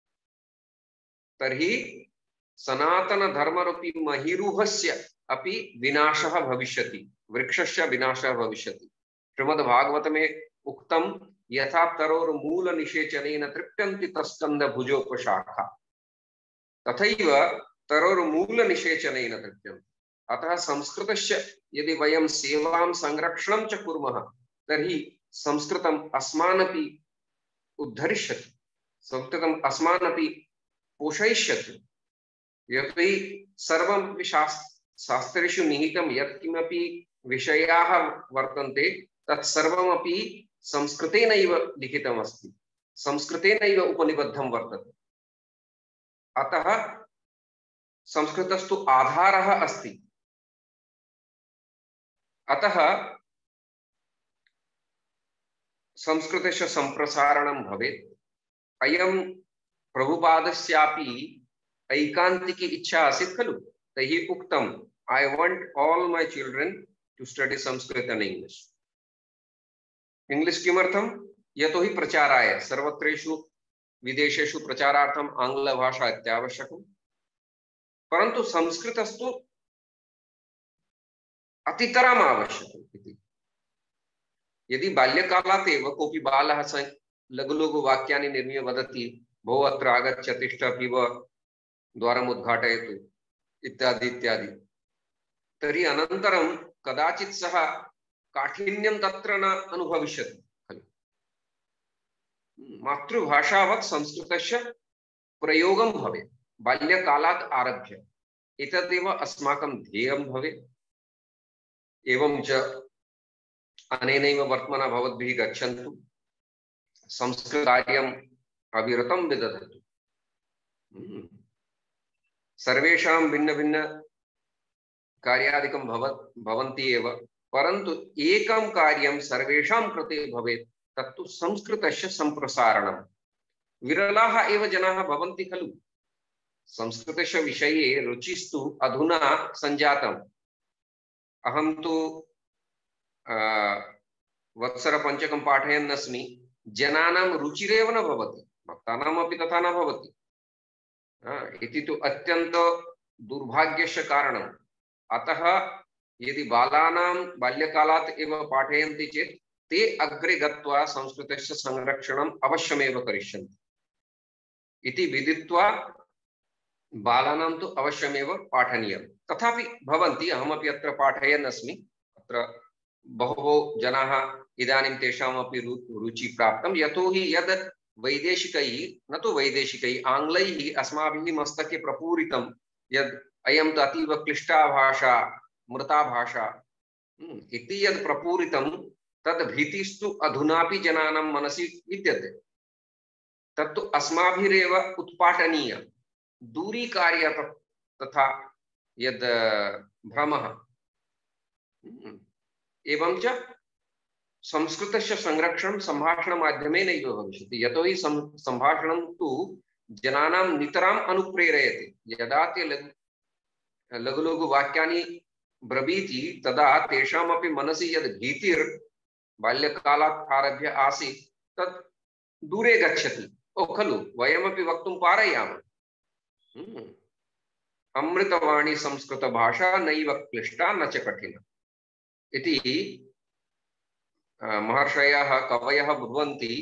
तर्हि सनातनधर्मरूपी महिरुहस्य अपि विनाशः भविष्यति, वृक्षस्य विनाशः भविष्यति। श्रीमद्भागवतमे उक्तं, यथा तरोर्मूलनिषेचनेन तृप्यन्ति तस्कन्धभुजोपशाखा, तथैव तरोर्मूलनिषेचनेन तृप्यन्ति। अतः संस्कृतस्य यदि वयं सेवां संरक्षणं च कुर्मः तर्हि संस्कृतम् अस्मानपि उद्धरिष्यति, संस्कृतम् अस्मानपि पोषयिष्यति। यतोहि सर्वमपि शास्त्रेषु निहितं यत्किमपि विषयाः वर्तन्ते तत्सर्वमपि संस्कृतेनैव लिखितमस्ति, संस्कृतेनैव उपनिबद्धं वर्तते। अतः संस्कृतस्तु आधारः अस्ति। अतः संस्कृतस्य सम्प्रसारणं भवेत्। अयं प्रभुपादस्यापि ऐकान्तिकी इच्छा आसीत् खलु। तैः उक्तम्, I want all my children to study Sanskrit and English. English किमर्थं? यतोहि प्रचाराय, सर्वत्रेषु विदेशेषु प्रचारार्थम् आङ्ग्लभाषा अत्यावश्यकम्। परन्तु संस्कृतस्तु अतितरम् आवश्यकम् इति। यदि बाल्यकालात् एव कोऽपि बालः लघु लघु वाक्यानि निर्मीय वदति, भो अत्र आगच्छ, तिष्ठ, पिब, द्वारम् उद्घाटयतु इत्यादि इत्यादि, तर्हि अनन्तरं कदाचित् सः काठिन्यं तत्र न अनुभविष्यति खलु। मातृभाषावत् संस्कृतस्य प्रयोगं भवेत् बाल्यकालात् आरभ्य। एतदेव अस्माकं ध्येयं भवेत्। एवं च अनेनैव वर्त्मना भवद्भिः गच्छन्तु, संस्कृतकार्यम् अविरतं विदधतु। सर्वेषां भिन्न भिन्न कार्यादिकं भवन्ति एव, परन्तु एकं कार्यं सर्वेषां कृते भवेत्, तत्तु संस्कृतस्य सम्प्रसारणं। विरलाः एव जनाः भवन्ति खलु संस्कृतस्य विषये रुचिस्तु अधुना सञ्जातम्। अहं तु वत्सरपञ्चकं पाठयन् अस्मि, जनानां रुचिरेव न भवति, भक्तानामपि तथा न भवति। इति तु अत्यन्त दुर्भाग्यस्य कारणम्। अतः यदि बालानां बाल्यकालात् एव पाठयन्ति चेत् ते अग्रे गत्वा संस्कृतस्य संरक्षणम् अवश्यमेव करिष्यन्ति इति विदित्वा बालानां तु अवश्यमेव पाठनीयं। तथापि भवन्ति, अहमपि अत्र पाठयन् अस्मि। अत्र बहवो जनाः इदानीं तेषामपि रुचि प्राप्तं, यतोहि यद् वैदेशिकैः, न तु वैदेशिकैः, आङ्ग्लैः अस्माभिः मस्तके प्रपूरितं यद् अयं तु अतीव क्लिष्टा भाषा, मृता भाषा इति यद् प्रपूरितं, तद् भीतिस्तु अधुनापि जनानां मनसि विद्यते। तत्तु अस्माभिरेव उत्पाटनीय, दूरीकार्य तथा यद् भ्रमः। एवं च संस्कृतस्य संरक्षणं सम्भाषणमाध्यमेनैव भविष्यति। यतोहि सम्भाषणं तु जनानां नितराम् अनुप्रेरयति। यदा ते लघु लघु वाक्यानि ब्रवीति तदा तेषामपि मनसि यद् भीतिर् बाल्यकालात् आरभ्य आसीत् तत् दूरे गच्छति। ओ खलु, वयमपि वक्तुं पारयामः। अमृतवाणी संस्कृतभाषा नैव क्लिष्टा न च कठिना इति महर्षयः कवयः ब्रुवन्ति।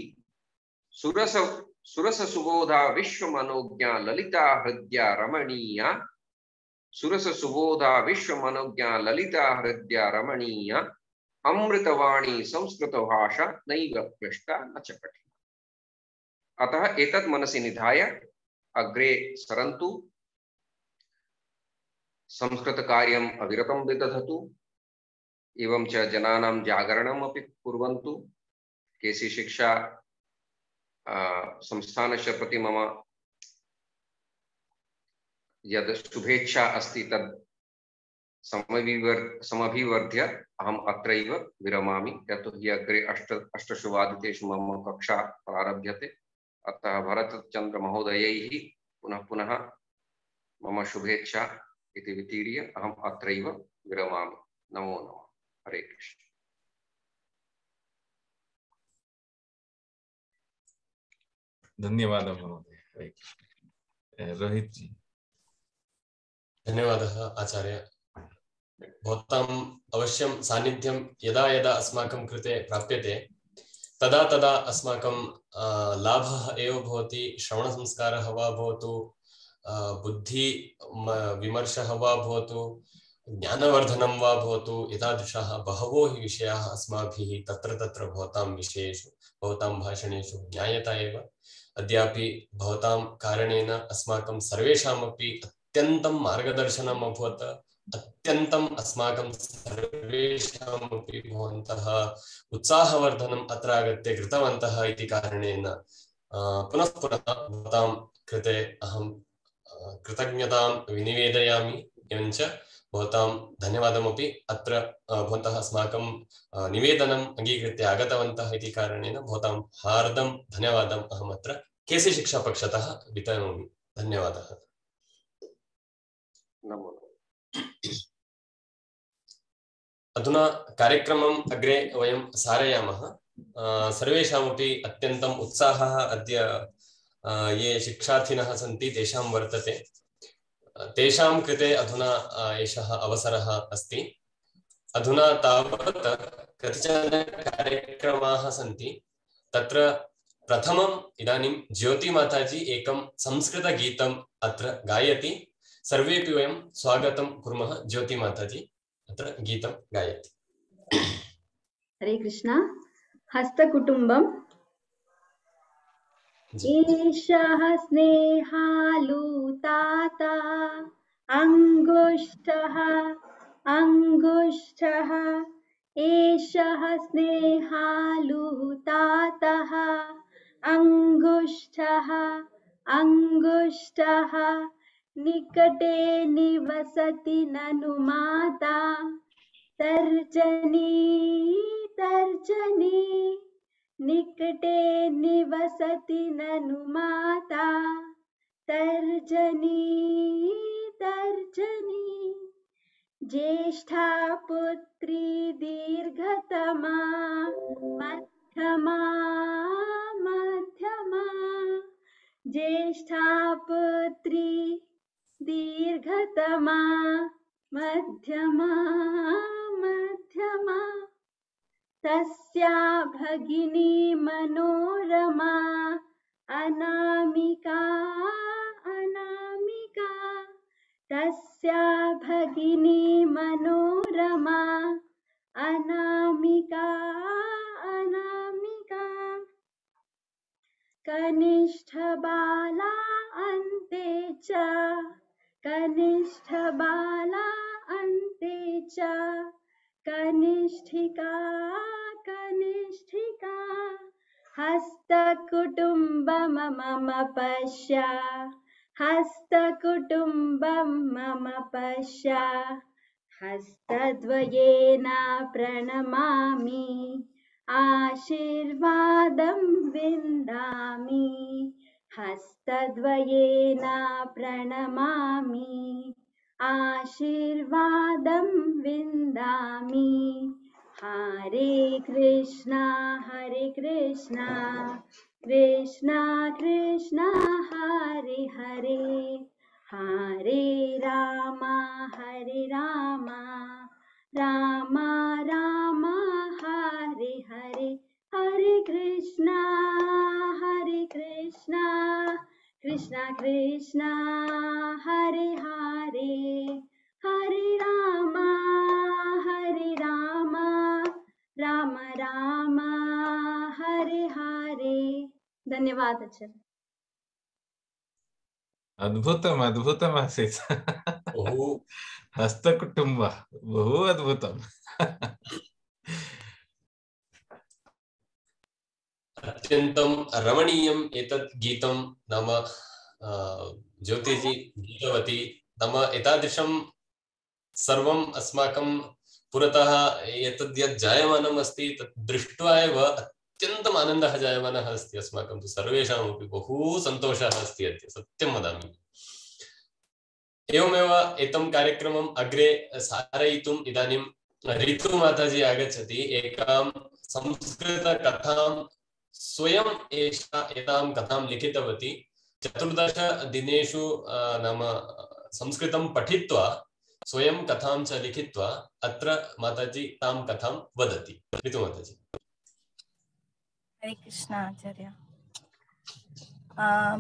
सुरससुबोधा विश्वमनोज्ञा ललिता हृद्या रमणीया, सुरससुबोधा विश्वमनोज्ञा ललिता हृद्या रमणीया, अमृतवाणी संस्कृतभाषा नैव क्लिष्टा न च कठिना। अतः एतत् मनसि निधाय अग्रे सरन्तु, संस्कृतकार्यम् अविरतं विदधतु, एवं च जनानां जागरणम् अपि कुर्वन्तु। केसी शिक्षा संस्थानस्य प्रति मम यद् शुभेच्छा अस्ति तद् समभिवर्ध्य अहम् अत्रैव विरमामि, यतोहि अग्रे अष्टशुवादितेषु मम कक्षा प्रारभ्यते। अतः भरतचन्द्र महोदयैः पुनः पुनः मम शुभेच्छा इति वितीर्य अहम् अत्रैव विरमामि। नमो नमः। हरे कृष्ण। धन्यवादः महोदय। हरे कृष्ण। रोहित जी। धन्यवादः आचार्य। भवताम् अवश्यं सान्निध्यं यदा यदा अस्माकं कृते प्राप्यते तदा तदा अस्माकं लाभः एव भवति। श्रवणसंस्कारः वा भवतु, बुद्धि विमर्शः वा भवतु, ज्ञानवर्धनं वा भवतु, एतादृशाः बहवो हि विषयाः अस्माभिः तत्र तत्र भवतां विषयेषु भवतां भाषणेषु ज्ञायता एव। अद्यापि भवतां कारणेन अस्माकं सर्वेषामपि अत्यन्तं मार्गदर्शनम् अभवत्, अत्यन्तम् अस्माकं सर्वेषामपि भवन्तः उत्साहवर्धनम् अत्र आगत्य कृतवन्तः इति कारणेन पुनः पुनः भवतां कृते अहं कृतज्ञतां विनिवेदयामि। एवञ्च भवतां धन्यवादमपि अत्र भवन्तः अस्माकं निवेदनम् अङ्गीकृत्य आगतवन्तः इति कारणेन भवतां हार्दं धन्यवादम् अहम् अत्र केसी शिक्षापक्षतः वितनोमि। धन्यवादः। अधुना कार्यक्रमम् अग्रे वयं सारयामः। सर्वेषामपि अत्यन्तम् उत्साहः अद्य ये शिक्षार्थिनः सन्ति तेषां वर्तते। तेषां कृते अधुना एषः अवसरः अस्ति। अधुना तावत् कतिचन कार्यक्रमाः सन्ति। तत्र प्रथमम् इदानीं ज्योति माताजी एकं संस्कृतगीतम् अत्र गायति। सर्वेपि वयं स्वागतं कुर्मः। ज्योति माताजी अत्र गीतं गायति। हरे कृष्ण। हस्तकुटुम्बम्। एषः स्नेहालुताता अंगुष्ठः अंगुष्ठः, एषः स्नेहालुतातः अंगुष्ठः अंगुष्ठः, निकटे निवसति ननु माता तर्जनी तर्जनी, निकटे निवसति ननु माता तर्जनी तर्जनी, ज्येष्ठा पुत्री दीर्घतमा मध्यमा मध्यमा, ज्येष्ठा पुत्री दीर्घतमा मध्यमा मध्यमा, तस्या भगिनी मनोरमा अनामिका अनामिका, तस्या भगिनी मनोरमा अनामिका अनामिका, कनिष्ठ बाला अन्ते च कनिष्ठ बाला अन्ते च, कनिष्ठिका कनिष्ठिका, हस्तकुटुम्बं मम पश्य हस्तकुटुम्बं मम पश्य, हस्तद्वयेन प्रणमामि आशीर्वादं विन्दामि, हस्तद्वयेन प्रणमामि आशीर्वादं विन्दामि। हरे कृष्णा कृष्णा कृष्णा हरे हरे, हरे राम राम राम हरे हरे, हरे कृष्णा कृष्णा कृष्णा हरे हरे, हरे राम राम राम हरे हरे। धन्यवाद आचार्य। अद्भुतम् अद्भुतम् आसीत्। हस्तकुटुम्ब बहु अद्भुतम्। अत्यन्तं रमणीयम् एतत् गीतं। नाम ज्योतिजी गीतवती। नाम एतादृशं सर्वम् अस्माकं पुरतः एतद् यत् जायमानम् अस्ति तत् दृष्ट्वा एव अत्यन्तम् आनन्दः जायमानः अस्ति। अस्माकं तु सर्वेषामपि बहु सन्तोषः अस्ति अद्य, सत्यं वदामि। एवमेव एतं कार्यक्रमम् अग्रे सारयितुम् इदानीं ऋतु माताजी आगच्छति। एकां संस्कृतकथां स्वयं एषा एतां कथां लिखितवती। 14 दिनेषु नाम संस्कृतं पठित्वा स्वयं कथां च लिखित्वा अत्र माताजी तां कथां वदति। ऋतु माताजी। हरे कृष्ण आचार्य।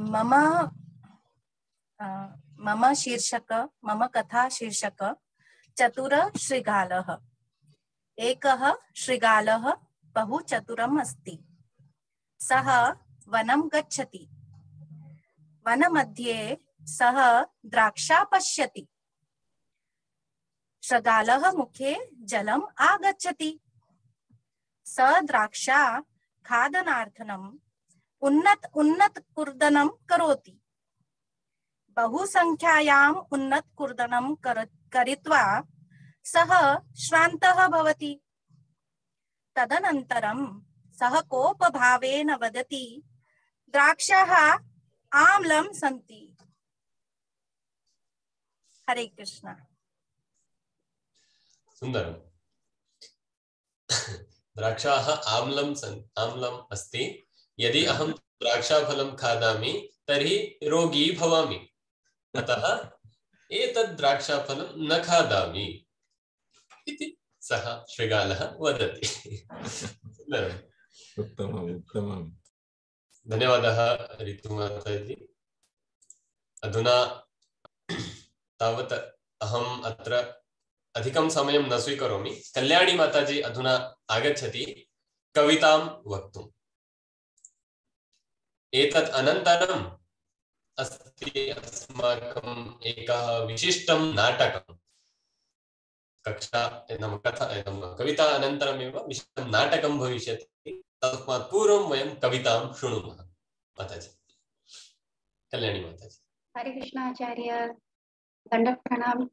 मम कथा शीर्षक चतुर शृगालः। एकः शृगालः बहु चतुरम् अस्ति। सः वनं गच्छति। वनमध्ये सः द्राक्षा पश्यति। शृगालः मुखे जलम् आगच्छति। स द्राक्षा खादनार्थम् उन्नत कूर्दनं करोति। बहुसंख्यायाम् उन्नत कूर्दनं करित्वा सः श्रान्तः भवति। तदनन्तरं सः कोपभावेन वदति, द्राक्षाः आम्लं सन्ति। हरे कृष्ण। सुन्दरम्। द्राक्षाः आम्लम् अस्ति। यदि अहं द्राक्षाफलं खादामि तर्हि रोगी भवामि, अतः एतद् द्राक्षाफलं न खादामि इति सः शृगालः वदति। सुन्दरम्। उत्तमम् उत्तमम्। धन्यवादः ऋतुमाताजी। अधुना तावत् अहम् अत्र अधिकं समयं न स्वीकरोमि। कल्याणी माताजी अधुना आगच्छति कवितां वक्तुम्। एतत् अनन्तरम् अस्ति अस्माकम् एकः विशिष्टं नाटकं। कक्षा नाम कथा कविता अनन्तरमेव विशिष्टं नाटकं भविष्यति। तस्मात् पूर्वं वयं कवितां शृणुमः। माताजी, कल्याणी माताजी। हरे कृष्ण आचार्य, दंडवत प्रणाम।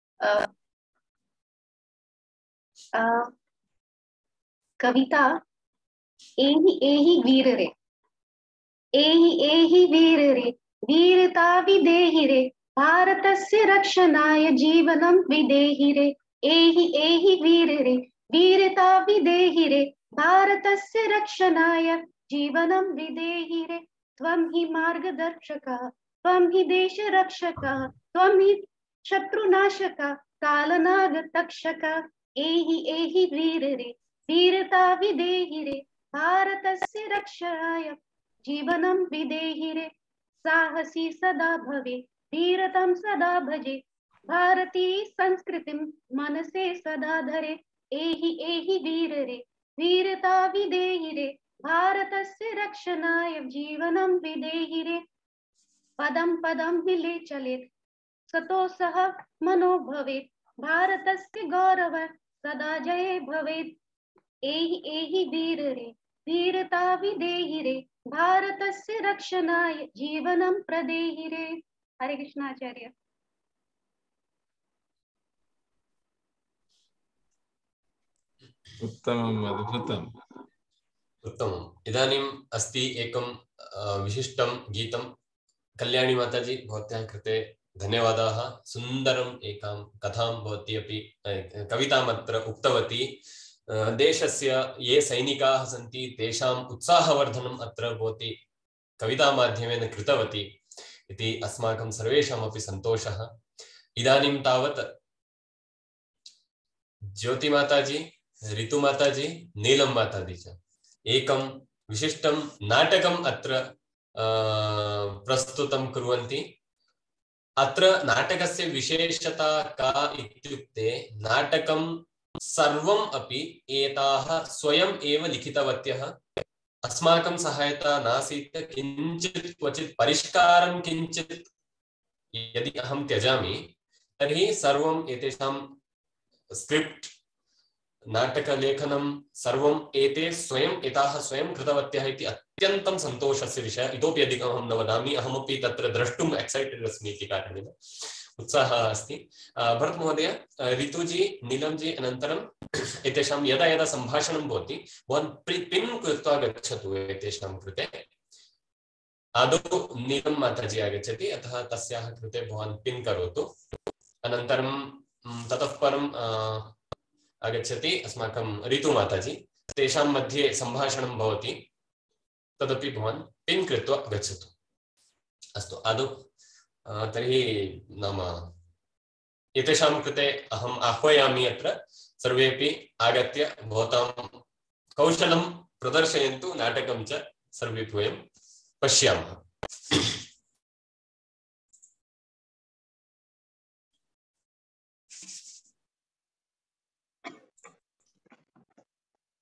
कविता एहि एहि वीर रे, एहि एहि वीर रे, वीरता विदेहि रे, भारतस्य रक्षणाय जीवनं विदेहि रे। एहि एहि वीर रे, वीरता विदेहि रे, भारतस्य रक्षणाय जीवनं विदेहि रे। त्वं हि मार्गदर्शकः, त्वं हि देशरक्षकः, त्वं हि शत्रुनाशकः, कालनागतक्षकः। एहि एहि वीर रे, वीरता विदेहि रे, भारतस्य रक्षणाय जीवनं विदेहि रे। साहसी सदा भवे, धीरतं सदा भजे, भारतीय संस्कृतिं मनसे सदा धरे। एहि एहि वीर रे, वीरता विदेहि रे, भारतस्य रक्षणाय जीवनं विदेहि रे। पदं पदं हिले चलेत्, सतो सह मनो भवेत्, भारतस्य गौरव सदा जये भवेत्। एहि एहि वीर रे, वीरता विदेहि रे, भारतस्य रक्षणाय जीवनं प्रदेहि रे। हरे कृष्ण आचार्य। उत्तमम्, अद्भुतम्। उत्तमम्। इदानीम् अस्ति एकं विशिष्टं गीतं। कल्याणी माताजी, भवत्याः कृते धन्यवादाः। सुन्दरम् एकां कथां भवती अपि कविताम् अत्र उक्तवती। देशस्य ये सैनिकाः सन्ति तेषाम् उत्साहवर्धनम् अत्र भवती कवितामाध्यमेन कृतवती इति अस्माकं सर्वेषामपि सन्तोषः। इदानीं तावत् ज्योतिमाताजी, ऋतुमाताजी, नीलं माताजी च एकं विशिष्टं नाटकम् अत्र प्रस्तुतं कुर्वन्ति। अत्र नाटकस्य विशेषता का इत्युक्ते नाटकं सर्वम् अपि एताः स्वयम् एव लिखितवत्यः। अस्माकं सहायता नासीत्। किञ्चित् क्वचित् परिष्कारं किञ्चित् यदि अहं त्यजामि तर्हि सर्वम् एतेषां स्क्रिप्ट् नाटकलेखनं सर्वम् एताः स्वयं कृतवत्यः इति अत्यन्तं सन्तोषस्य विषयः। इतोपि अधिकम् अहं न वदामि। अहमपि तत्र द्रष्टुम् एक्सैटेड् अस्मि इति कारणेन उत्साहः अस्ति। भरत महोदय, ऋतुजी, नीलमजी अनन्तरम् एतेषां यदा यदा सम्भाषणं भवति भवान् पिन् कृत्वा गच्छतु एतेषां कृते। आदौ नीलं माताजी आगच्छति, अतः तस्याः कृते भवान् पिन् करोतु। अनन्तरं ततः परं आगच्छति अस्माकं ऋतुमाताजी। तेषां मध्ये सम्भाषणं भवति, तदपि भवान् पिन् कृत्वा गच्छतु। अस्तु, आदौ तर्हि नाम एतेषां कृते अहम् आह्वयामि। अत्र सर्वेपि आगत्य भवतां कौशलं प्रदर्शयन्तु। नाटकं च सर्वेपि वयं पश्यामः।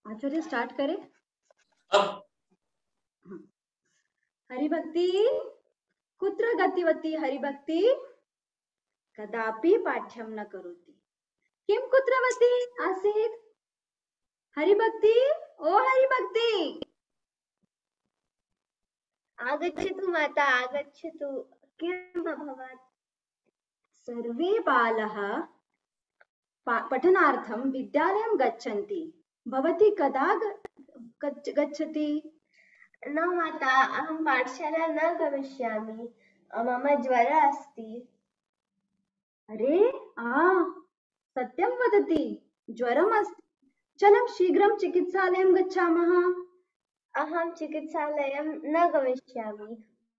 आचार्य स्टार्ट करें। अब हरिभक्ति कुत्र गतिवती हरिभक्ति कदापि पाठ्यं न करोति किं कुत्रवती आसीत् हरिभक्ति ओ हरिभक्ति आगच्छतु माता आगच्छतु किम् अभवत् सर्वे बालाः पठनार्थं विद्यालयं गच्छन्ति भवती कदा गच्छति न माता अहं पाठशाला न गमिष्यामि मम ज्वरः अस्ति अरे सत्यं वदति ज्वरम् अस्ति चलं शीघ्रं चिकित्सालयं गच्छामः अहं चिकित्सालयं न गमिष्यामि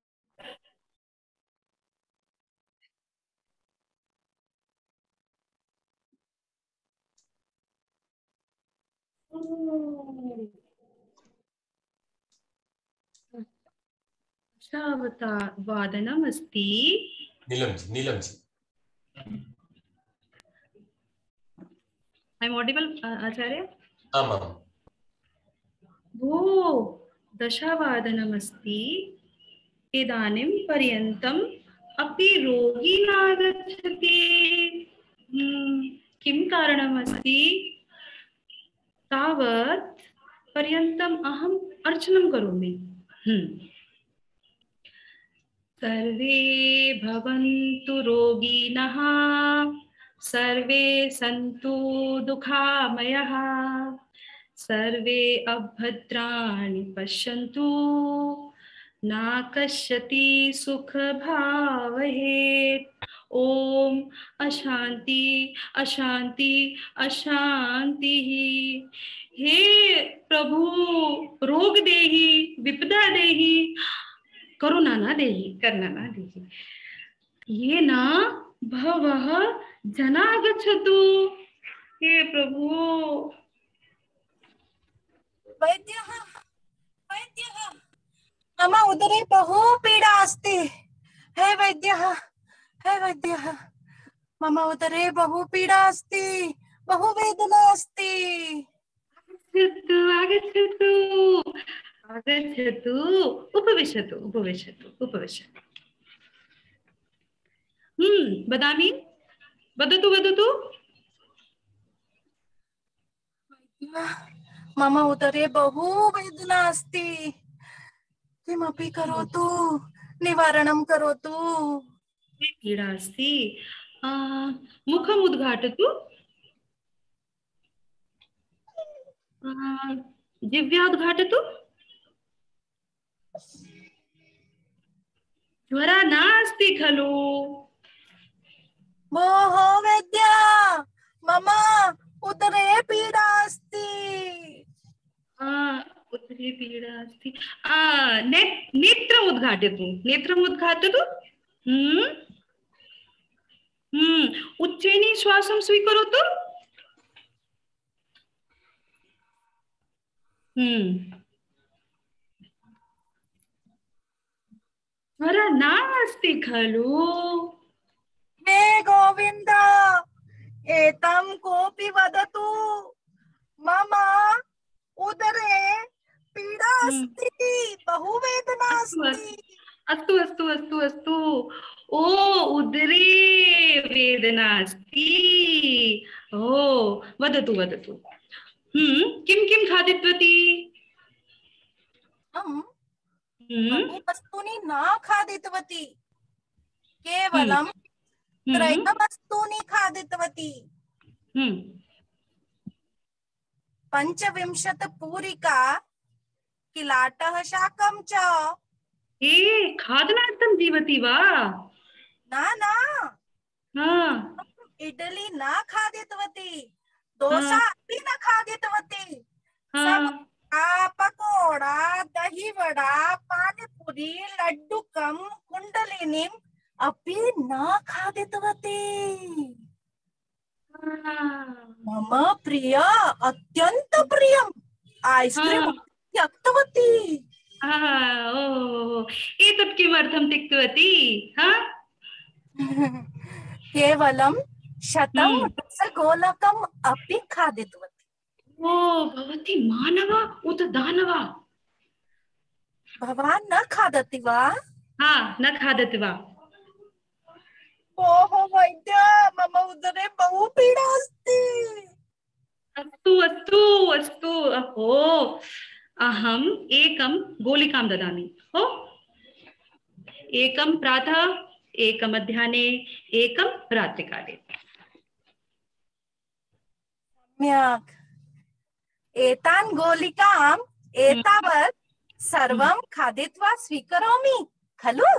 वादनमस्ति नीलमजी ऐ एम् ऑडिबल आचार्य आमाम् ओ दशवादनमस्ति इदानीं पर्यन्तम् अपि रोगी नागच्छति किं कारणमस्ति तावत् पर्यन्तम् अहम् अर्चनं करोमि सर्वे भवन्तु रोगिणः सर्वे सन्तु दुःखामयः सर्वे अभद्राणि पश्यन्तु न कश्चित् सुखभावहेत् ओम अशांति अशांति अशांति। हे प्रभु रोग देहि विपदा देहि करुणा न देहि करना न देहि ये ना भवः जना गच्छतु। हे प्रभु वैद्यः मम उदरे बहु पीडा अस्ति। हे वैद्यः मम उदरे बहु पीडा अस्ति बहु वेदना अस्ति। आगच्छतु आगच्छतु उपविशतु उपविशतु उपविशतु। वदामि वदतु वदतु। मम उदरे बहु वेदना अस्ति किमपि करोतु निवारणं करोतु। पीडा अस्ति मुखम् उद्घाटतु जिह्वा उद्घाटतु। ज्वरः नास्ति खलु। भोः वैद्य मम उदरे पीडा अस्ति। उदरे पीडा अस्ति नेत्रम् उद्घाटतु नेत्रम् उद्घाटतु। उच्चैः श्वासं स्वीकरोतु। ज्वरः नास्ति खलु। हे गोविन्द एतं कोऽपि वदतु मम उदरे पीडा अस्ति बहु वेदना अस्ति। अस्तु अस्तु अस्तु अस्तु ओ उदरे वेदना अस्ति। ओ वदतु वदतु किं किं खादितवती। बहु वस्तूनि न खादितवती केवलं त्रयः वस्तूनि खादितवती। 25 पूरिका किलाटः शाकं च। खादनार्थं जीवति वा। न इडली न खादितवती डोसा अपि न खादितवती। पकोड़ा दही वड़ा पानीपुरी लड्डुकं कुंडलिनीम् अपि न खादितवती। मम प्रिय अत्यंत प्रियम् आइस्क्रीम त्यक्तवती। एतत् किमर्थं त्यक्तवती। केवलं 100 रसगोलकम् अपि खादितवती। ओ भवती मानव उत दानव? भवान् न खादति वा? हा, न खादति वा? ओहो वैद्य, मम उदरे बहु पीडा अस्ति। अस्तु अस्तु अस्तु, अहो अहम् एकं गोलिकां ददामि। हो, एकं प्रातः, एकं मध्याह्ने, एकं रात्रिकाले। सम्यक्। एतान् गोलिकाम् एतावत् सर्वं खादित्वा स्वीकरोमि खलु?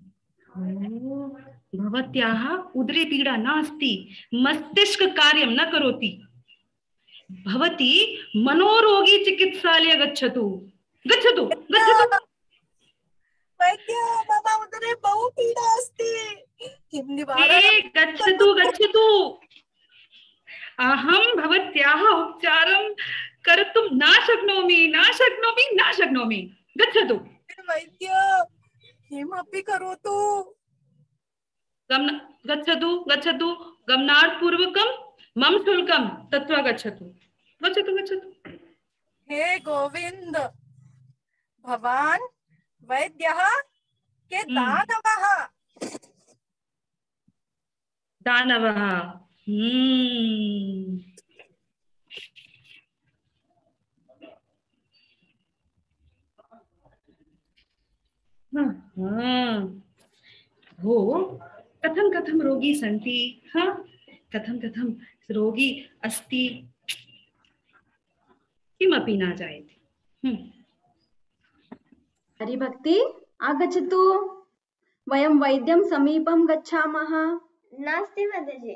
भवत्याः उदरे पीडा नास्ति, मस्तिष्क कार्यं न करोति। भवती मनोरोगी चिकित्सालय गच्छतु, गच्छतु, गच्छतु। वैद्य, मम उदरे बहु पीडा अस्ति, किं निवारणं? गच्छतु, गच्छतु। अहं भवत्याः उपचारं कर्तुं न शक्नोमि, न शक्नोमि, न शक्नोमि। गच्छतु। वैद्य, किमपि करोतु। गच्छतु, गच्छतु। गमनार्थपूर्वकं मम शुल्कं दत्त्वा गच्छतु, गच्छतु, गच्छतु। हे गोविंद, भवान् वैद्यः के दानवः। दानवः। हो, कथं कथं रोगी सन्ति, हाँ, कथं कथं रोगी अस्ति, किमपि न जायते। हरिभक्ति, आगच्छतु, वयं वैद्यं समीपं गच्छामः। नास्ति माताजि,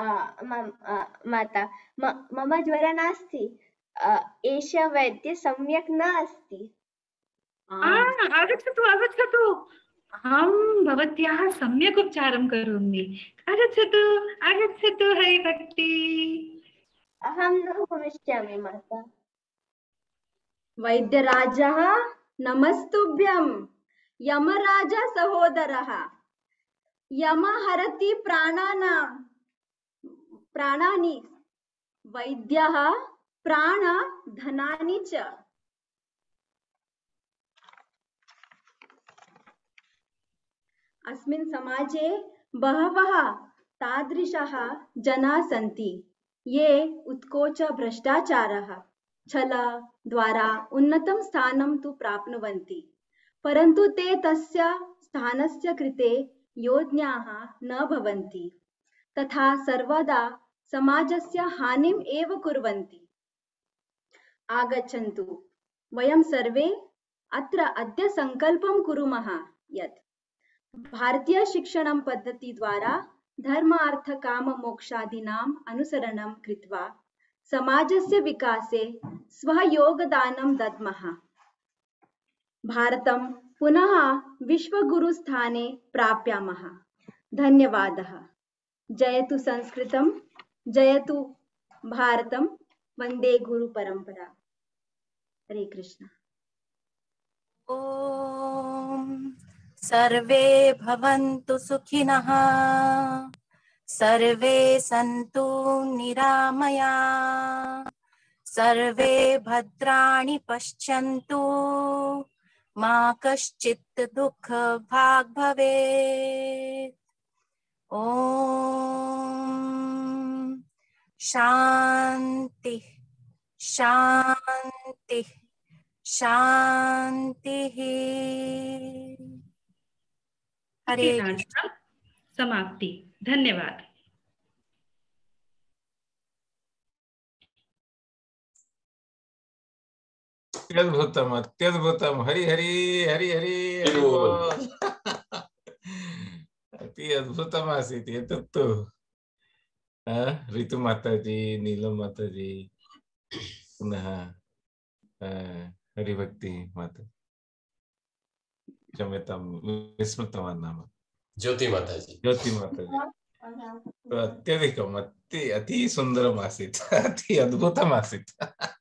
माता, मम ज्वरः नास्ति, एषः वैद्यः सम्यक् न अस्ति। आगच्छतु, आगच्छतु, अहं भवत्याः सम्यक् उपचारं करोमि। आगच्छतु, आगच्छतु हरिभक्ति। अहं न उपविशामि माता। वैद्यराजः, नमस्तुभ्यं। यमराज सहोदरः, यम हरति प्राणानि, वैद्यः प्राण धनानि च। अस्मिन् समाजे बहवः तादृशः जनाः सन्ति ये उत्कोच भ्रष्टाचारः छल द्वारा उन्नतं स्थानं तु प्राप्नुवन्ति, परन्तु ते तस्य स्थानस्य कृते योग्याः न भवन्ति, तथा सर्वदा समाजस्य हानिम् एव कुर्वन्ति। आगच्छन्तु, वयं सर्वे अत्र अद्य सङ्कल्पं कुर्मः यत् भारतीय शिक्षणं पद्धति द्वारा धर्म अर्थ काम मोक्षादीनाम् अनुसरणं कृत्वा समाजस्य विकासे स्वयोगदानं दद्मः। भारतं पुनः विश्वगुरुस्थाने प्राप्यामः। धन्यवादः। जयतु संस्कृतं, जयतु भारतं, वन्दे गुरु परंपरा। हरे कृष्ण। ओम सर्वे भवन्तु सुखिनः, सर्वे सन्तु निरामया, सर्वे भद्राणि पश्यन्तु, मा कश्चित् दुःख भाग् भवेत्। ओम शांति शांति शांति। हरे कृष्ण। समाप्ति। धन्यवाद। अत्यद्भुतम् अत्यद्भुतम्। हरि हरि हरि हरि हरि बोल। अति अद्भुतम् आसीत् एतत्तु। ऋतु माताजी, नीलम माताजी, पुनः हरिभक्ति माता, क्षम्यतां विस्मृतवान् नाम, ज्योति माताजी। ज्योति माताजी अत्यधिकम् अति सुन्दरम् आसीत्, अति अद्भुतम् आसीत्।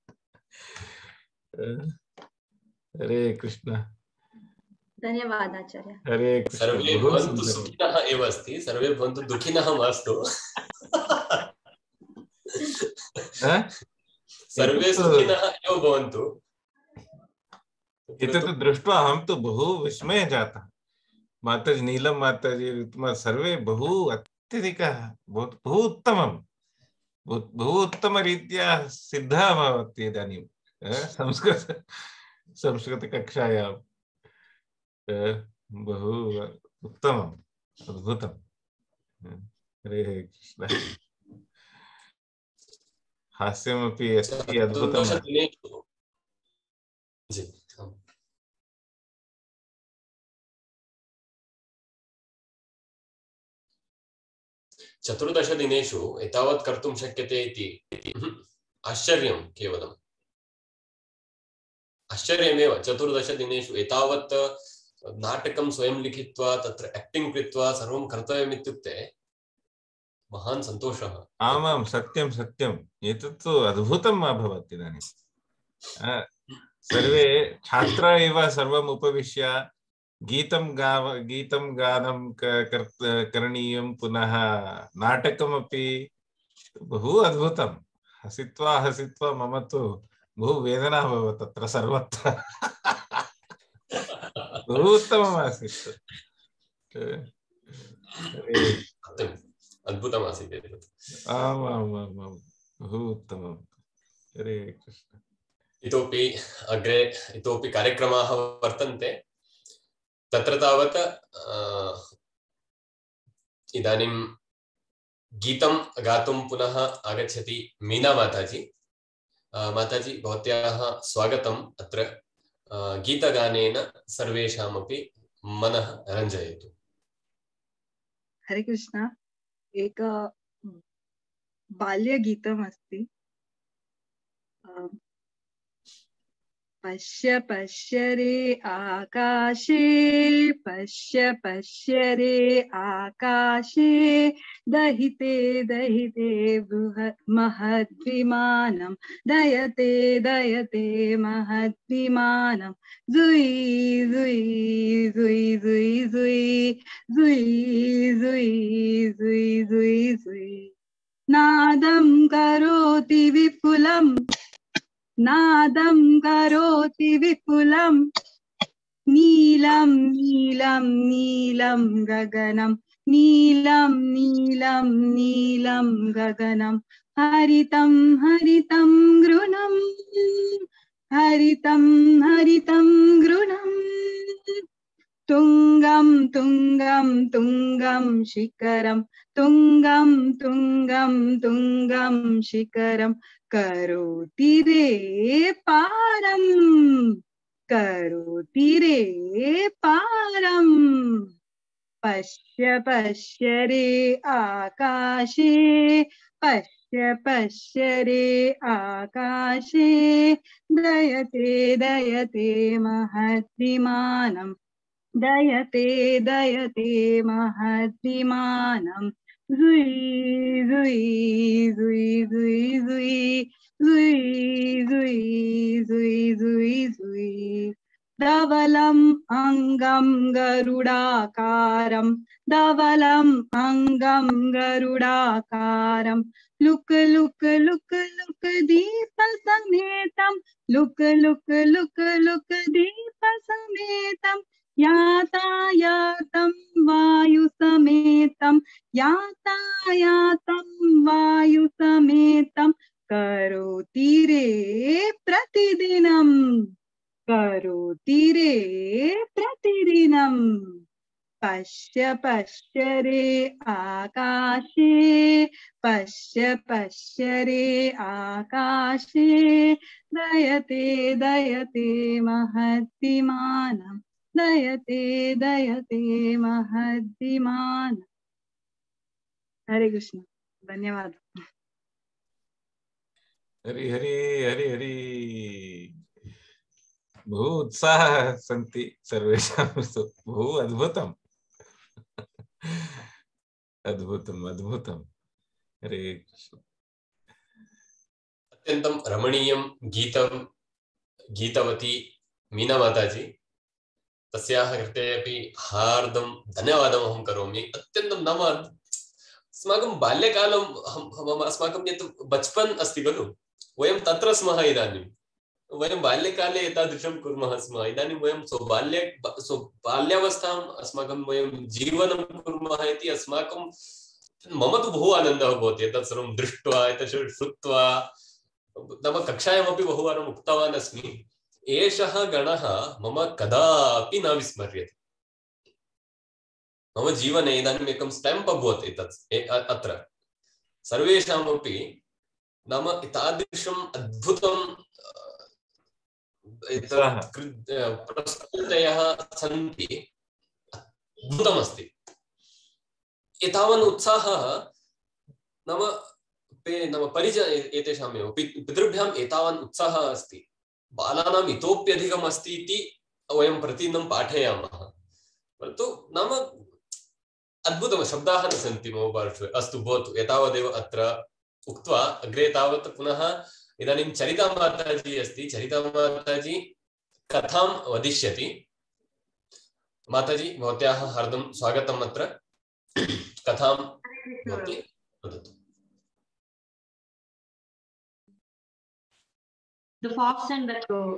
हरे कृष्ण। धन्यवाद आचार्य। हरे कृष्ण। सर्वे भवन्तु सुखिनः एव अस्ति, सर्वे भवन्तु दुःखिनः मास्तु। सर्वे सुखिनः एव भवन्तु। एतत् दृष्ट्वा अहं तु बहु विस्मयः जातः। माताजि नीलं माताजि सर्वे बहु अत्यधिकः बहु उत्तमं बहु उत्तमरीत्या सिद्धः अभवत् इदानीं संस्कृतकक्षायां बहु उत्तमम् अद्भुतं। हरे कृष्ण। हास्यमपि अस्ति अद्भुतं। चतुर्दशदिनेषु एतावत् कर्तुं शक्यते इति आश्चर्यं, केवलम् आश्चर्यमेव। चतुर्दशदिनेषु एतावत् नाटकं स्वयं लिखित्वा तत्र एक्टिंग कृत्वा सर्वं कर्तव्यम् इत्युक्ते महान् सन्तोषः। आमां सत्यं सत्यम्। एतत् तु अद्भुतम् अभवत्। इदानीं सर्वे छात्रा एव सर्वम् उपविश्य गीतं गानं करणीयं, पुनः नाटकमपि बहु अद्भुतं। हसित्वा हसित्वा मम तु बहु वेदना अभवत् तत्र सर्वत्र। बहु उत्तमम् आसीत्। अद्भुतम् आसीत् एतत्। आमामामां बहु उत्तमम्। हरे कृष्ण। इतोपि अग्रे इतोपि कार्यक्रमाः वर्तन्ते। तत्र तावत् इदानीं गीतं गातुं पुनः आगच्छति मीना माताजी। माताजी, भवत्याः स्वागतम् अत्र। गीतगानेन सर्वेषामपि मनः रञ्जयतु। हरे कृष्ण। एक बाल्यगीतम् अस्ति। पश्य पश्य रे आकाशे, पश्य पश्य रे आकाशे, दहिते दहिते बृहत् महद्विमानं, दयते दयते महद्विमानं, जुई जुई जुई जुई जुई जुई जुई जुई जुई जुई। नादं करोति विपुलं, नादं करोति विपुलं, नीलं नीलं नीलं गगनं, नीलं नीलं नीलं गगनं, हरितं हरितं गृणं, हरितं हरितं गृणं, तुंगं तुंगं तुंगं शिखरं, तुंगं तुंगं तुंगं शिखरं, करोति रे पारं, करोति रे पारं। पश्य पश्य रे आकाशे, पश्य पश्य रे आकाशे, दयते दयते महद्विमानं, दयते दयते महद्विमानं, जुई जुई जुई जुई जुई जुई जुई जुई जुई जुई। धवलं अंगं गरुडाकारं, धवलं अंगं गरुडाकारं, लुक लुक लुक लुक दीप समेतं, लुक लुक लुक लुक दीप समेतं, यातायातं वायुसमेतं, यातायातं वायुसमेतं, करोति रे प्रतिदिनं, करोति रे प्रतिदिनं। पश्य पश्य रे आकाशे, पश्य पश्य रे आकाशे, दयते दयते महद्विमानं, दयते दयते महद्विमानं। हरे कृष्ण। धन्यवाद। हरि हरि हरि हरि। बहु उत्साहः सन्ति सर्वेषां। बहु अद्भुतम् अद्भुतम् अद्भुतम्। हरे कृष्ण। अत्यन्तं रमणीयं गीतं गीतवती मीना माताजी। तस्याः कृते अपि हार्दं धन्यवादम् अहं करोमि। अत्यन्तं नाम अस्माकं बाल्यकालं, अस्माकं यत् बचपन् अस्ति खलु, वयं तत्र स्मः इदानीं वयं बाल्यकाले एतादृशं कुर्मः स्म इदानीं वयं बाल्यावस्थाम् अस्माकं वयं जीवनं कुर्मः इति अस्माकं मम तु बहु आनन्दः भवति एतत् सर्वं दृष्ट्वा एतत् श्रुत्वा नाम कक्षायामपि बहुवारम् उक्तवान् अस्मि एषः गणः मम कदापि न विस्मर्यते मम जीवने इदानीम् एकं स्टाम्प् अभवत् एतत् अत्र सर्वेषामपि नाम तादृशम् अद्भुतं प्रस्तुतयः सन्ति अद्भुतमस्ति एतावन् उत्साहः नाम परिचय एतेषामेव पितृभ्याम् एतावन् उत्साहः अस्ति बालानाम् इतोप्यधिकम् अस्ति इति वयं प्रतिदिनं पाठयामः परन्तु नाम अद्भुतं शब्दाः न सन्ति मम पार्श्वे अस्तु भवतु एतावदेव अत्र उक्त्वा अग्रे तावत् पुनः इदानीं चरिता माताजी अस्ति चरिता माताजी कथां वदिष्यति माताजी भवत्याः हार्दं स्वागतम् अत्र कथां भवती वदतु The Fox and the Crow.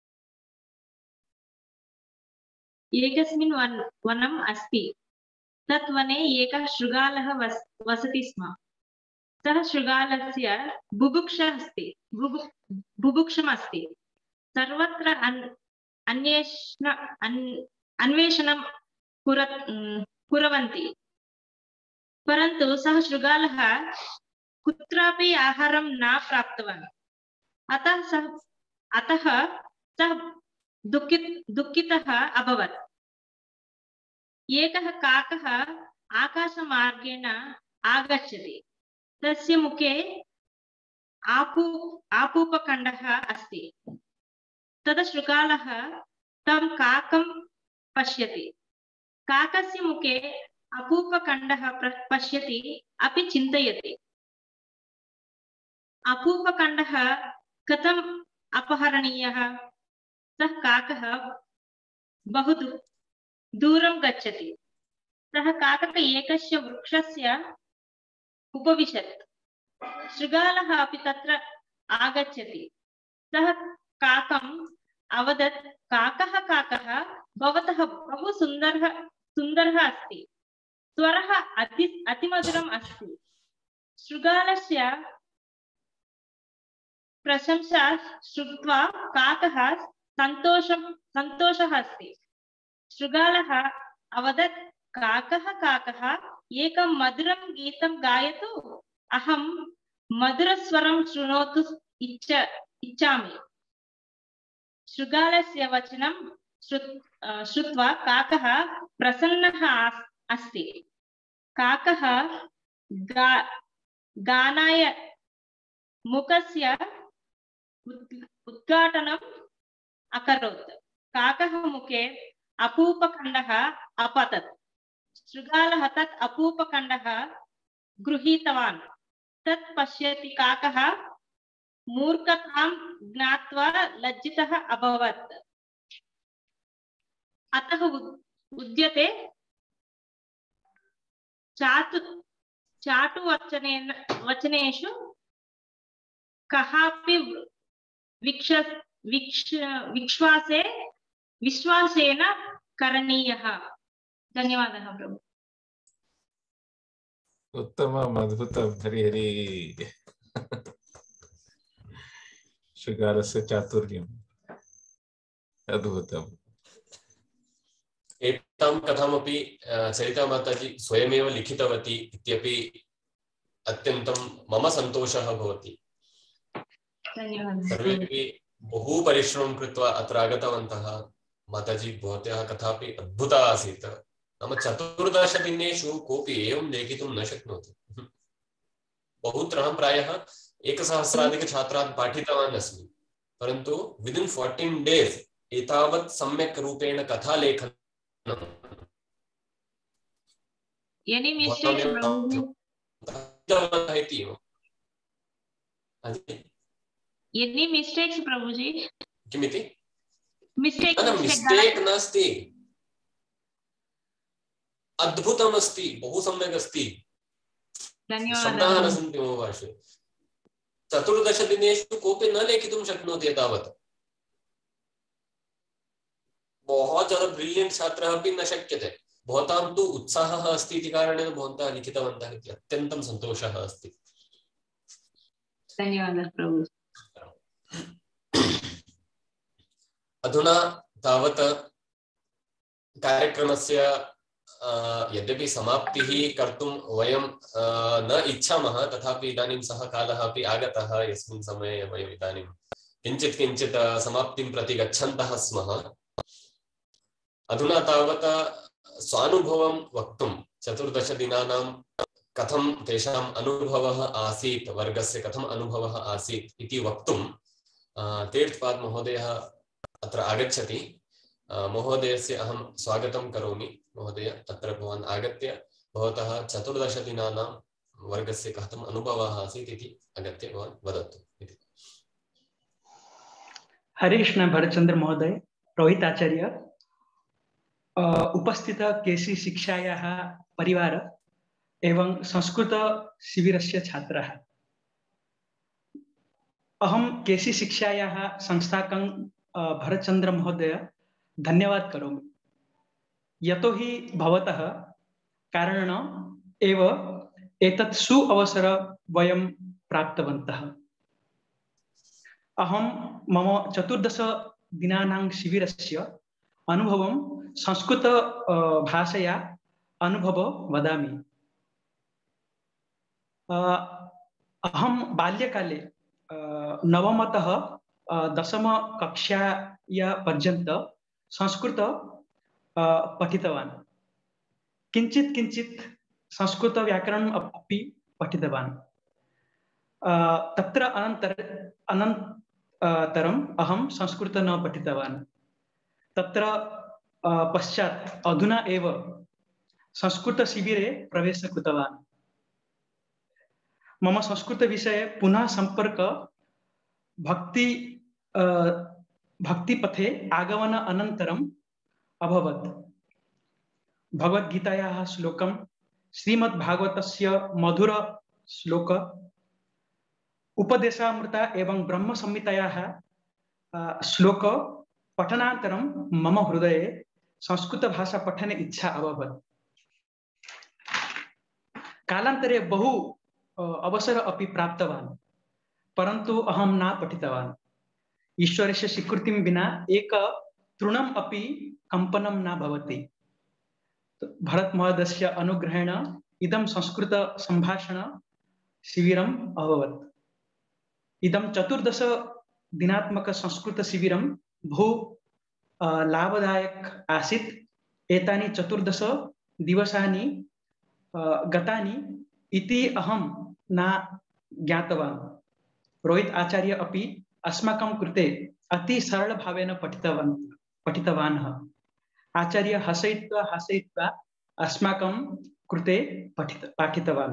एकस्मिन् वनम् अस्ति तत् वने एकः शृगालः वसति स्म सः शृगालस्य बुभुक्षमस्ति सर्वत्र अन्वेषणं कुर्वन्ति परन्तु सः शृगालः कुत्रापि आहारं न प्राप्तवान् अतः सः दुःखितः अभवत् एकः काकः आकाशमार्गेण आगच्छति तस्य मुखे आपूपखण्डः अस्ति तदा शृगालः तं काकं पश्यति काकस्य मुखे अपूपखण्डः पश्यति अपि चिन्तयति अपूपखण्डः कथम् अपहरणीयः सः काकः बहु दूरं गच्छति सः काकः एकस्य वृक्षस्य उपविशत् शृगालः अपि तत्र आगच्छति सः काकम् अवदत् काकः काकः भवतः बहु सुन्दरः अस्ति स्वरः अतिमधुरम् अस्ति शृगालस्य प्रशंसा श्रुत्वा काकः सन्तोषः अस्ति शृगालः अवदत् काकः काकः एकं मधुरं गीतं गायतु अहं मधुरस्वरं शृणोतु इच्छामि शृगालस्य वचनं श्रुत्वा काकः प्रसन्नः अस्ति काकः गानाय मुखस्य उद्घाटनम् अकरोत् काकः मुखे अपूपखण्डः अपतत् शृगालः तत् अपूपखण्डः गृहीतवान् तत् पश्यति काकः मूर्खतां ज्ञात्वा लज्जितः अभवत् अतः उद्यते चाटुवचनेषु कहापि विश्वासेन करणीयः धन्यवादः प्रभु उत्तमम् अद्भुतं हरि शृगालस्य चातुर्यम् अद्भुतम् एतां कथामपि सरिता माताजी स्वयमेव लिखितवती इत्यपि अत्यन्तं मम सन्तोषः भवति सर्वेपि बहु परिश्रमं कृत्वा अत्र आगतवन्तः माताजी भवत्याः कथापि अद्भुता आसीत् नाम 14 दिनेषु कोऽपि एवं लेखितुं न शक्नोति बहुत्र अहं प्रायः 1000 छात्रान् पाठितवान् अस्मि परन्तु विदिन् 14 days एतावत् सम्यक् रूपेण कथालेखनं Any mistakes, Prabhuji? किमिति? Mistake नास्ति अद्भुतमस्ति बहु सम्यक् अस्ति शब्दाः न सन्ति मम पार्श्वे 14 दिनेषु कोऽपि न लेखितुं शक्नोति एतावत्। बहुत ज्यादा ब्रिलियंट छात्रः अपि न शक्यते। भवतां तु उत्साहः अस्ति इति कारणेन भवन्तः लिखितवन्तः इति अत्यन्तं सन्तोषः अस्ति। धन्यवादः प्रभु। अधुना तावत् कार्यक्रमस्य यद्यपि समाप्तिः कर्तुं वयं न इच्छामः, तथापि इदानीं सः कालः अपि आगतः यस्मिन् समये वयम् इदानीं किञ्चित् समाप्तिं प्रति गच्छन्तः स्मः। अधुना तावत् स्वानुभवं वक्तुं 14 दिनानां कथं तेषाम् अनुभवः आसीत्, वर्गस्य कथम् अनुभवः आसीत् इति वक्तुं तीर्थपाद महोदयः अत्र आगच्छति। महोदयस्य अहं स्वागतं करोमि। महोदय, अत्र भवान् आगत्य भवतः 14 दिनानां वर्गस्य कथम् अनुभवः आसीत् इति आगत्य भवान् वदतु इति। हरे कृष्ण भरतचंद्र महोदय, रोहित आचार्य, उपस्थित केसी शिक्षायाः परिवार एवं संस्कृत शिबिरस्य छात्राः। अहं केसी शिक्षायाः संस्थापकं भरतचंद्र महोदय धन्यवाद करोमि। यतोहि भवतः कारणेन एव एतत् सु अवसर वयं प्राप्तवन्तः। अहं मम 14 दिनानां शिबिरस्य अनुभवं संस्कृत भाषया अनुभव वदामि। अहं बाल्यकाले नवमतः 10म कक्षाया पर्यन्त संस्कृत पठितवान्। किञ्चित् संस्कृत व्याकरणम् अपि पठितवान्। तत्र अनन्तरम् अहं संस्कृत न पठितवान्। तत्र पश्चात् अधुना एव संस्कृत शिबिरे प्रवेशं कृतवान्। मम संस्कृत विषये पुनः सम्पर्क भक्तिपथे आगमन अनन्तरम् अभवत्। भगवद्गीतायाः श्लोकं, श्रीमद्भागवतस्य मधुर श्लोक, उपदेशामृता एवं ब्रह्मसंहितायाः श्लोक पठनानन्तरं मम हृदये संस्कृतभाषा पठने इच्छा अभवत्। कालान्तरे बहु अवसर अपि प्राप्तवान्, परन्तु अहं न पठितवान्। ईश्वरस्य स्वीकृतिं विना एक तृणम् अपि कम्पनं न भवति। भरत महोदयस्य अनुग्रहेण इदं संस्कृत संभाषण शिबिरम् अभवत्। इदं 14 दिनात्मक संस्कृत शिबिरं बहु लाभदायक आसीत्। एतानि 14 दिवसानि गतानि इति अहं न ज्ञातवान्। रोहित आचार्य अपि अस्माकं कृते अति सरलभावेन पठितवान्। आचार्य हसयित्वा अस्माकं कृते पाठितवान्।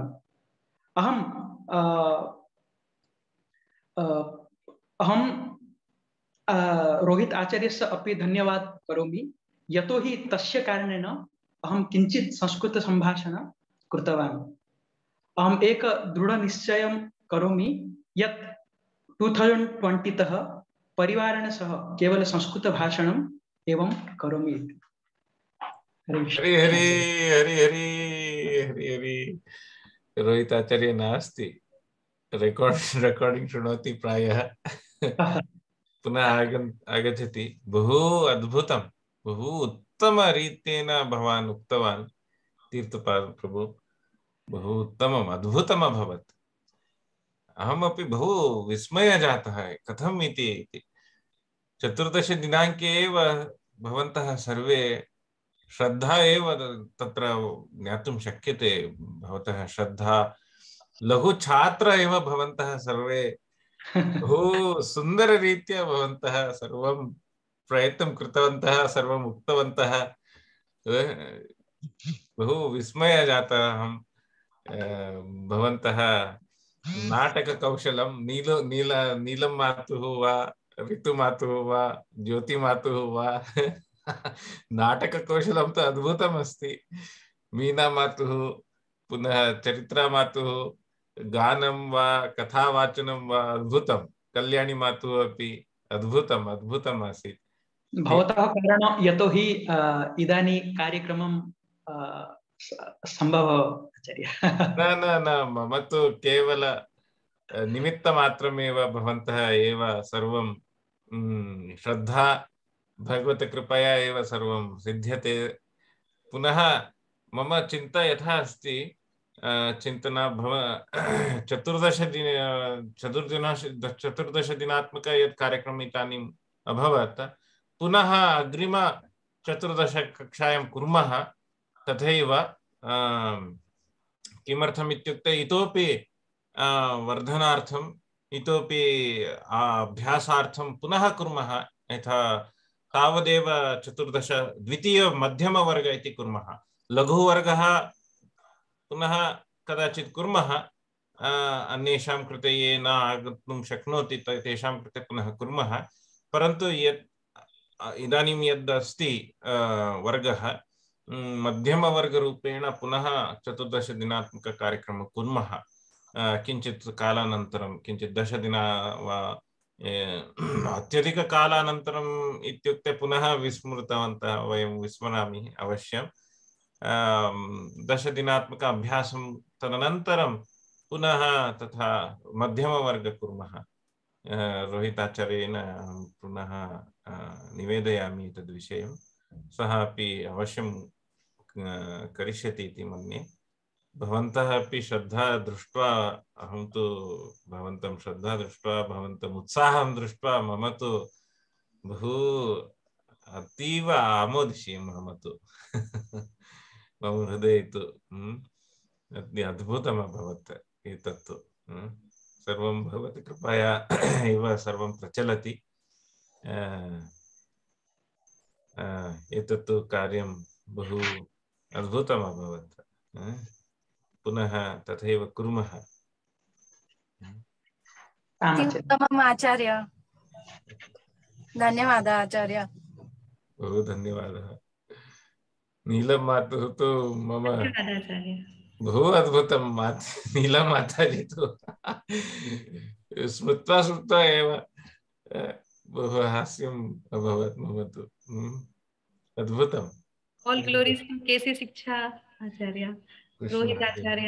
अहं रोहित आचार्यस्य अपि धन्यवाद करोमि, यतोहि तस्य कारणेन अहं किञ्चित् संस्कृत सम्भाषणं कृतवान्। अहम् एक दृढनिश्चयं करोमि यत् 2020 तः परिवारेण सह केवल संस्कृत भाषणम् एवं करोमि। हरि हरि हरि हरि हरि हरि। रोहित आचार्य नास्ति, रेकॉर्डिंग शृणोति प्रायः। पुनः आगच्छति। बहु अद्भुतं, बहु उत्तमरीत्या भवान् उक्तवान् तीर्थपाद प्रभु। बहु उत्तमम्, अद्भुतम् अभवत्। अहमपि बहु विस्मयः जातः कथम् इति। 14 दिनाङ्के एव भवन्तः सर्वे श्रद्धा एव तत्र ज्ञातुं शक्यते। भवतः श्रद्धा, लघु छात्र एव भवन्तः सर्वे। बहु सुन्दररीत्या भवन्तः सर्वं प्रयत्नं कृतवन्तः, सर्वम् उक्तवन्तः। बहु विस्मयः जातः अहं। भवन्तः नाटककौशलं, नीलं मातुः वा, ऋतुमातुः वा, ज्योतिमातुः वा, नाटककौशलं तु अद्भुतम् अस्ति। मीना मातुः, पुनः चरित्रा मातुः, गानं वा कथावाचनं वा अद्भुतं। कल्याणी मातुः अपि अद्भुतम् अद्भुतम् आसीत्। भवतः कारणं यतोहि इदानीं कार्यक्रमं सम्भवः आचार्य। न न न मम तु केवल निमित्तमात्रमेव भवन्तः एव सर्वं श्रद्धा भगवतकृपया एव सर्वं सिद्ध्यते। पुनः मम चिन्ता यथा अस्ति चिन्तना भव 14 दिनात्मक यत् कार्यक्रमम् इदानीम् अभवत् पुनः अग्रिम 14 कक्षायां कुर्मः तथैव किमर्थम् इत्युक्ते इतोपि वर्धनार्थम् इतोपि अभ्यासार्थं पुनः कुर्मः यथा तावदेव 14 द्वितीय मध्यमवर्ग इति कुर्मः लघुवर्गः पुनः कदाचित् कुर्मः अन्येषां कृते ये न आगन्तुं शक्नोति तेषां कृते पुनः कुर्मः परन्तु यत् इदानीं यद् अस्ति वर्गः मध्यमवर्गरूपेण पुनः 14 दिनात्मक कार्यक्रमं कुर्मः किञ्चित् कालानन्तरं किञ्चित् 10 दिन वा अत्यधिककालानन्तरम् इत्युक्ते पुनः विस्मृतवन्तः वयं विस्मरामि अवश्यं 10 दिनात्मक अभ्यासं तदनन्तरं पुनः तथा मध्यमवर्ग कुर्मः रोहिताचार्येण पुनः निवेदयामि तद्विषयं सः अपि अवश्यं करिष्यति इति मन्ये भवन्तः अपि श्रद्धा दृष्ट्वा अहं तु भवन्तं श्रद्धा दृष्ट्वा भवन्तम् उत्साहं दृष्ट्वा मम तु बहु अतीव आमोदिष्यं मम तु मम हृदये तु अद्भुतम् अभवत् एतत्तु सर्वं भगवती कृपया एव सर्वं प्रचलति एतत्तु कार्यं बहु अद्भुतम् अभवत् पुनः तथैव कुर्मः उत्तमम् आचार्य धन्यवादः आचार्य बहु धन्यवादः नीलम मातुः तु मम बहु अद्भुतं नीलम माताजी तु स्मृत्वा स्मृत्वा एव बहु हास्यम् अभवत् मम तु अद्भुतम् ऑल ग्लोरीज टू केसी शिक्षा आचार्य रोहित आचार्य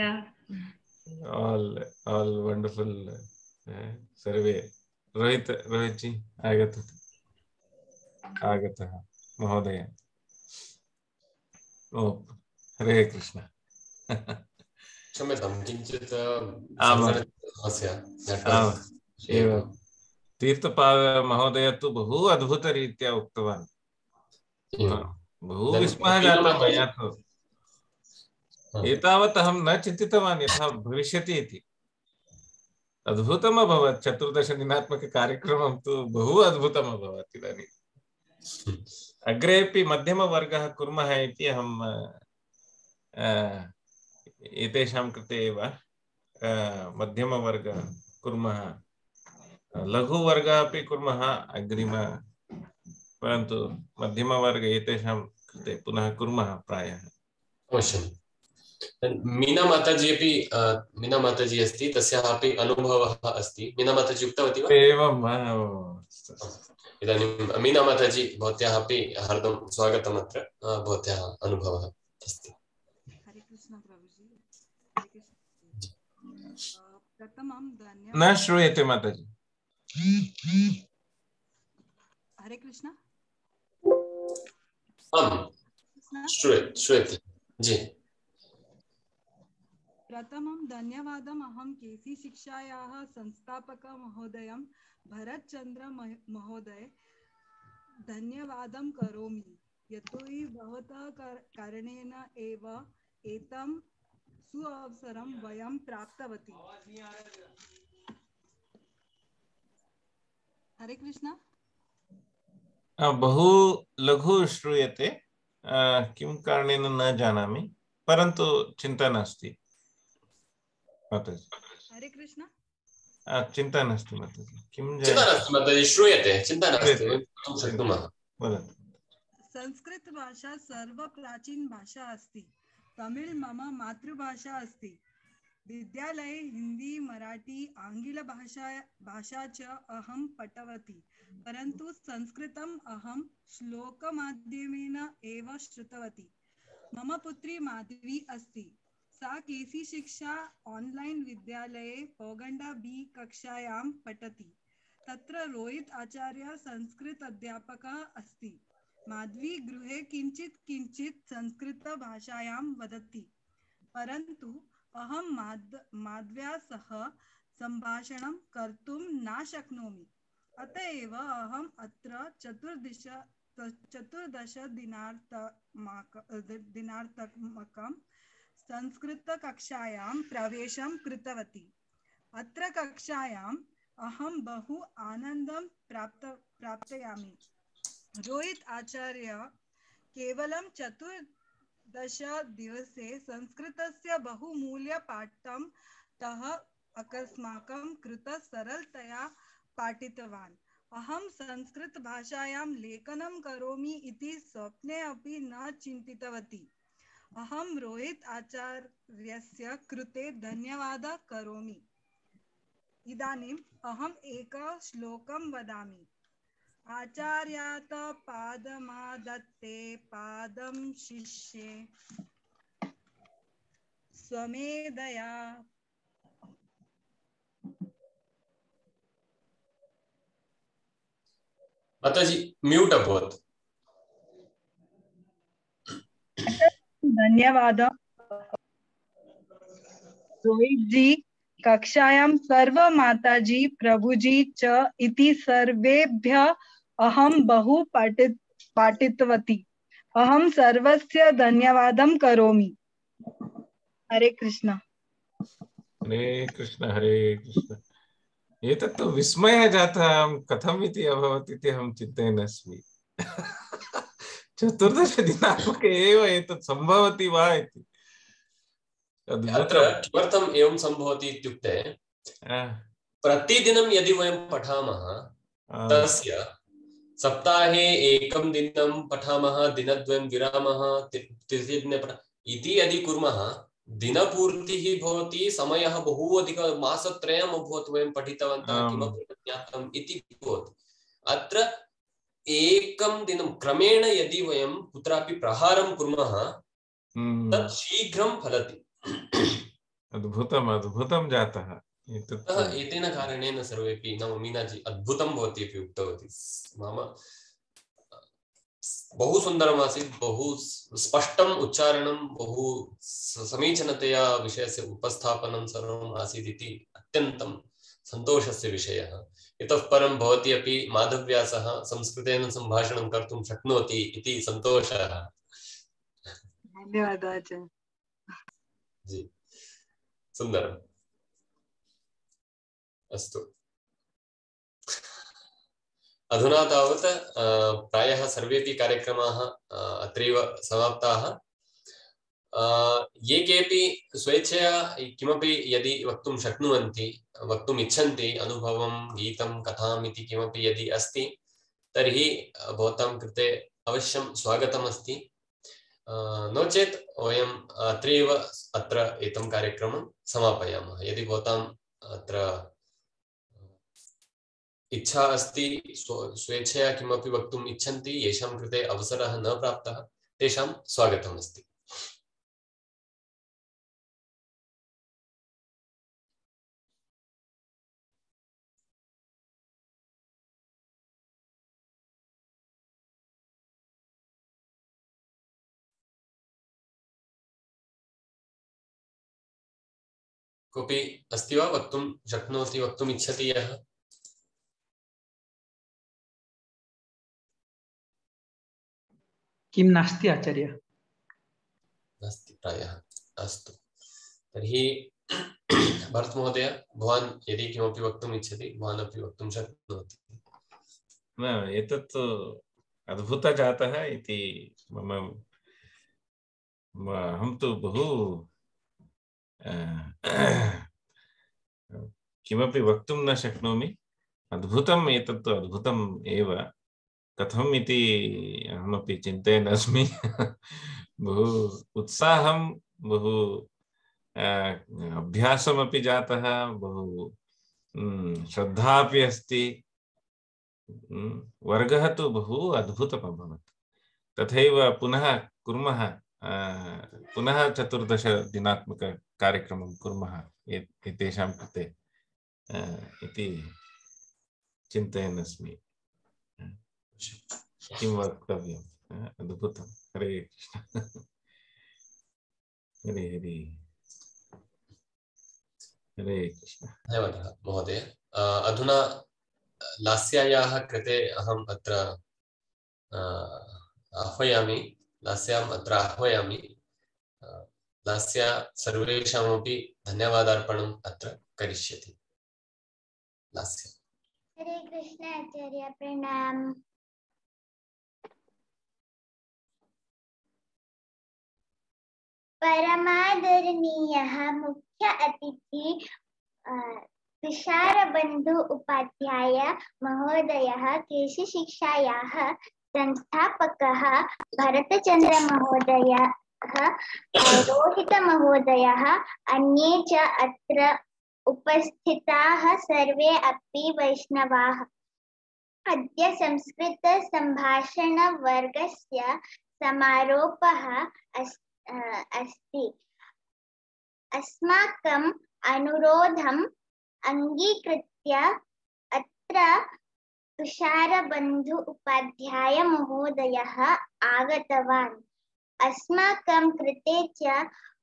all wonderful सर्वे रोहित जी आगतः महोदय ओ हरे कृष्ण क्षम्यतां किञ्चित् समस्या एव तीर्थपाद महोदय तु बहु अद्भुतरीत्या उक्तवान् बहु विस्मयः जातः मया तु एतावत् अहं न चिन्तितवान् यथा भविष्यति इति अद्भुतम् अभवत् 14 दिनात्मक कार्यक्रमं तु बहु अद्भुतम् अभवत् इदानीम् अग्रेपि मध्यमवर्गः कुर्मः इति अहं एतेषां कृते एव मध्यमवर्ग कुर्मः लघुवर्गः अपि कुर्मः अग्रिम परन्तु मध्यमवर्ग एतेषां कृते पुनः कुर्मः प्रायः अवश्यं मीना माताजी अस्ति तस्याः अपि अनुभवः अस्ति मीना माताजी उक्तवती वा एवं इदानीं मीना माताजी भवत्याः अपि हार्दं स्वागतम् अत्र भवत्याः अनुभवः अस्ति हरे कृष्ण प्रभुजी प्रथमं न श्रूयते माताजी हरे कृष्ण श्रूयते जी प्रथमं धन्यवादम् अहं केसी शिक्षायाः संस्थापक महोदयं भरतचन्द्र महोदय धन्यवादं करोमि यतोहि भवतः कारणेन एव एतं सुअवसरं वयं प्राप्तवती हरे कृष्ण बहु लघु श्रूयते किं कारणेन न जानामि परन्तु चिन्ता नास्ति हरे कृष्ण चिन्ता नास्ति माताजी किं माताजी श्रूयते चिन्ता नास्ति शक्नुमः वदतु संस्कृत भाषा सर्वप्राचीन भाषा अस्ति तमिळ मम मातृभाषा अस्ति विद्यालये हिंदी मराठी आङ्ग्लभाषा च अहं पठवती, परन्तु संस्कृतम् अहं श्लोकमाध्यमेन एव श्रुतवती। मम पुत्री माधवी अस्ति, सा केसी शिक्षा ऑनलाइन विद्यालये पौगंडा बी कक्षायां पठति। तत्र रोहित आचार्य संस्कृत अध्यापकः अस्ति। माधवी गृहे किंचित किंचित संस्कृत भाषायां वदति, परन्तु अहं माधव्या सह संभाषणं कर्तुं न शक्नोमि। अत एव अहम् अत्र 14 दिनात्मकं संस्कृतकक्षायां प्रवेशं कृतवती। अत्र कक्षायाम् अहं बहु आनन्दं प्राप्तयामि। रोहित आचार्य केवलं 14 दिवसे संस्कृतस्य बहुमूल्यपाठं तः अस्माकं कृते सरलतया पाठितवान्। अहं संस्कृत भाषायां लेखनं करोमि इति स्वप्ने अपि न चिन्तितवती। अहं रोहित आचार्यस्य कृते धन्यवादः करोमि। इदानीम् अहम् एकं श्लोकं वदामि। आचार्यात् पादमादत्ते पादं शिष्ये स्वमेधया। माताजी म्यूट अभवत्। धन्यवादः रोहित जी। कक्षायां सर्व माताजी प्रभुजी च इति सर्वेभ्यः अहं बहु पाठितवती। अहं सर्वस्य धन्यवादं करोमि। हरे कृष्ण। हरे कृष्ण हरे कृष्ण। एतत् तु विस्मयः जातः, कथम् इति अभवत् इति अहं चिन्तयन् अस्मि। 14 दिनात्मके एव एतत् सम्भवति वा इति। अत्र किमर्थम् एवं सम्भवति इत्युक्ते प्रतिदिनं यदि वयं पठामः तस्य सप्ताहे एकं दिनं पठामः, दिनद्वयं विरामः, तृतीयदिने इति यदि कुर्मः दिनपूर्तिः भवति, समयः बहु अधिकः, मासत्रयम् अभवत् वयं पठितवन्तः, किमपि न ज्ञातम् इति भवति। अत्र एकं दिनं क्रमेण यदि वयं कुत्रापि प्रहारं कुर्मः तत् शीघ्रं फलति। अद्भुतम् अद्भुतं जातः। एतेन कारणेन सर्वेपि, नाम मीनाजी अद्भुतं भवति इति उक्तवती। मम बहु सुन्दरमासीत्, बहु स्पष्टम् उच्चारणं, बहु समीचीनतया विषयस्य उपस्थापनं सर्वम् आसीत् इति अत्यन्तं सन्तोषस्य विषयः। इतः परं भवती अपि माधव्या सह संस्कृतेन सम्भाषणं कर्तुं शक्नोति इति सन्तोषः। धन्यवादः आचार्य जी, सुन्दरम्। अस्तु, अधुना तावत् प्रायः सर्वेपि कार्यक्रमाः अत्रैव समाप्ताः। ये केपि स्वेच्छया किमपि यदि वक्तुं शक्नुवन्ति, वक्तुम् इच्छन्ति, अनुभवं, गीतं, कथाम् इति किमपि यदि अस्ति तर्हि भवतां कृते अवश्यं स्वागतमस्ति। नो चेत् वयम् अत्र एतं कार्यक्रमं समापयामः। यदि भवताम् अत्र इच्छा अस्ति, स्वेच्छया किमपि वक्तुम् इच्छन्ति, येषां कृते अवसरः न प्राप्तः तेषां स्वागतमस्ति। कोऽपि अस्ति वा वक्तुं शक्नोति, वक्तुम् इच्छति यः? किं नास्ति आचार्य? नास्ति प्रायः। अस्तु, तर्हि भरत महोदय, भवान् यदि किमपि वक्तुम् इच्छति भवान् अपि वक्तुं शक्नोति। न, एतत् अद्भुतः जातः इति मम अहं तु बहु किमपि वक्तुं न शक्नोमि। अद्भुतम्, एतत् अद्भुतम् एव। कथम् इति अहमपि चिन्तयन् अस्मि। बहु उत्साहं, बहु अभ्यासमपि जातः, बहु श्रद्धा अपि अस्ति। वर्गः तु बहु अद्भुतम् अभवत्। तथैव पुनः कुर्मः, पुनः 14 दिनात्मक कार्यक्रमं कुर्मः एतेषां कृते इति चिन्तयन् अस्मि। किं वक्तव्यम्? अद्भुतं। हरे कृष्ण। हरे हरे हरे कृष्ण। धन्यवादः महोदय। अधुना लास्यायाः कृते अहम् अत्र आह्वयामि, लास्याम् अत्र आह्वयामि। लास्या सर्वेषामपि धन्यवादार्पणम् अत्र करिष्यति। लास्या। हरे कृष्ण आचार्य, प्रणाम। परमादरणीयः मुख्य अतिथि तुषारबन्धु उपाध्याय महोदयः, कृषिशिक्षायाः संस्थापकः भरतचन्द्र महोदयः, रोहित महोदयः, अन्ये च अत्र उपस्थिताः सर्वे अपि वैष्णवाः। अद्य संस्कृत संभाषण वर्गस्य समारोपः अस्ति। अस्माकम् अनुरोधम् अङ्गीकृत्य अत्र तुषारबन्धु उपाध्याय महोदयः आगतवान्। अस्माकं कृते च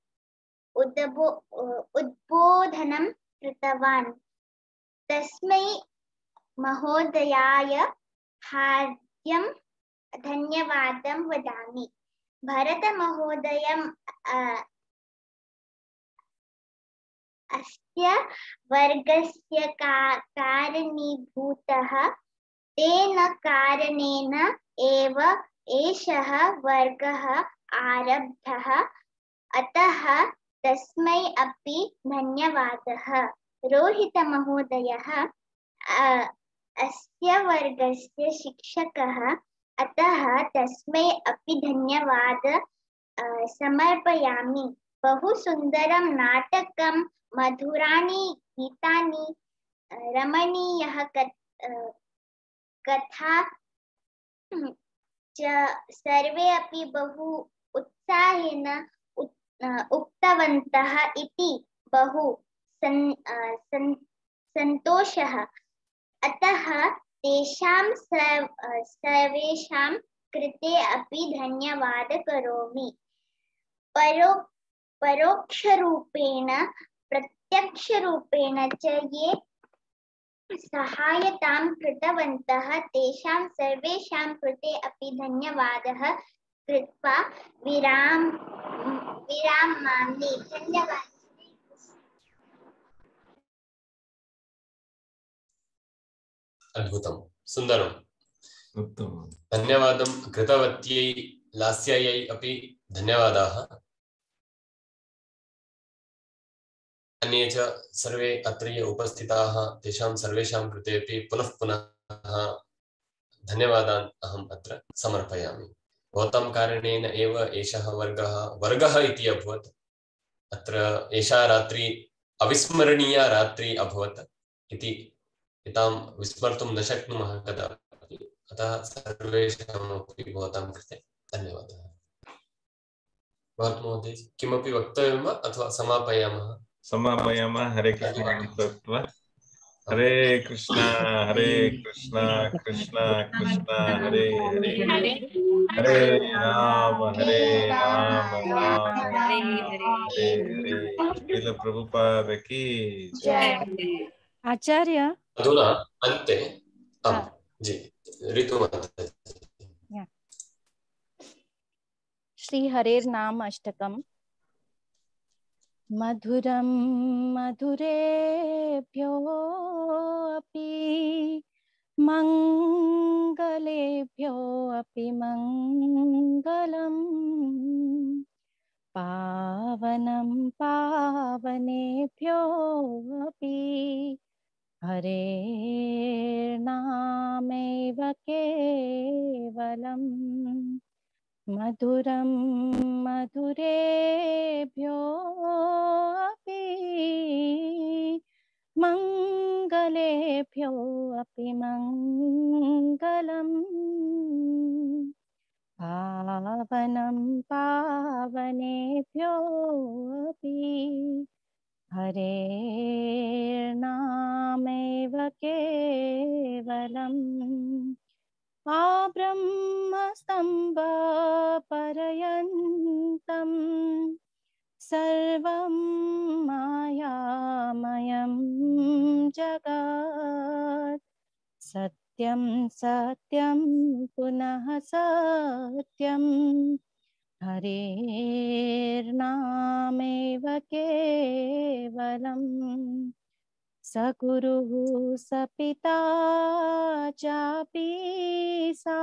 उद्बोधनं कृतवान्। तस्मै महोदयाय हार्द्यं धन्यवादं वदामि। भरतमहोदयम् अस्य वर्गस्य कारणीभूतः। तेन कारणेन एव एषः वर्गः आरब्धः, अतः तस्मै अपि धन्यवादः। रोहितमहोदयः अस्य वर्गस्य शिक्षकः, अतः तस्मै अपि धन्यवादः समर्पयामि। बहु सुन्दरं नाटकं, मधुराणि गीतानि, रमणीयः कथा च सर्वे अपि बहु उत्साहेन उक्तवन्तः इति बहु सन्तोषः। अतः तेषां सर्वेषां कृते अपि धन्यवादं करोमि। परोक्षरूपेण प्रत्यक्षरूपेण च ये सहायतां कृतवन्तः तेषां सर्वेषां कृते अपि धन्यवादः कृत्वा विरामामि। धन्यवादः। अद्भुतं, सुन्दरम्, उत्तमम्। धन्यवादं कृतवत्यै लास्यायै अपि धन्यवादाः। अन्ये च सर्वे अत्र ये उपस्थिताः तेषां सर्वेषां कृते अपि पुनः पुनः धन्यवादान् अहम् अत्र समर्पयामि। भवतां कारणेन एव एषः वर्गः इति अभवत्। अत्र एषा रात्रि अविस्मरणीया रात्रि अभवत् इति एतां विस्मर्तुं न शक्नुमः कदापि। अतः सर्वेषामपि भवतां कृते धन्यवादः। भरतमहोदय, किमपि वक्तव्यं वा अथवा समापयामः? समापयामः। हरे कृष्ण कृत्वा हरे कृष्ण कृष्ण कृष्ण हरे हरे, हरे राम राम हरे हरे। श्रील प्रभुपाद की जय। आचार्य, अधुना अन्ते जी ऋतुमाता श्री हरेर्नाम अष्टकम्। मधुरं मधुरेभ्यो अपि मङ्गलेभ्यो अपि मङ्गलम्। पावनं पावनेभ्यो अपि हरेर्नामैव केवलम्। मधुरं मधुरेभ्यो मङ्गलेभ्यो अपि मङ्गलम् पावनं पावनेभ्यो अपि हरेर्नामैव केवलम् आब्रह्मस्तम्भपर्यन्तम् सर्वं मायामयं जगत् सत्यं सत्यं पुनः सत्यं हरेर्नामेव केवलम् सगुरुः सपिता चापि सा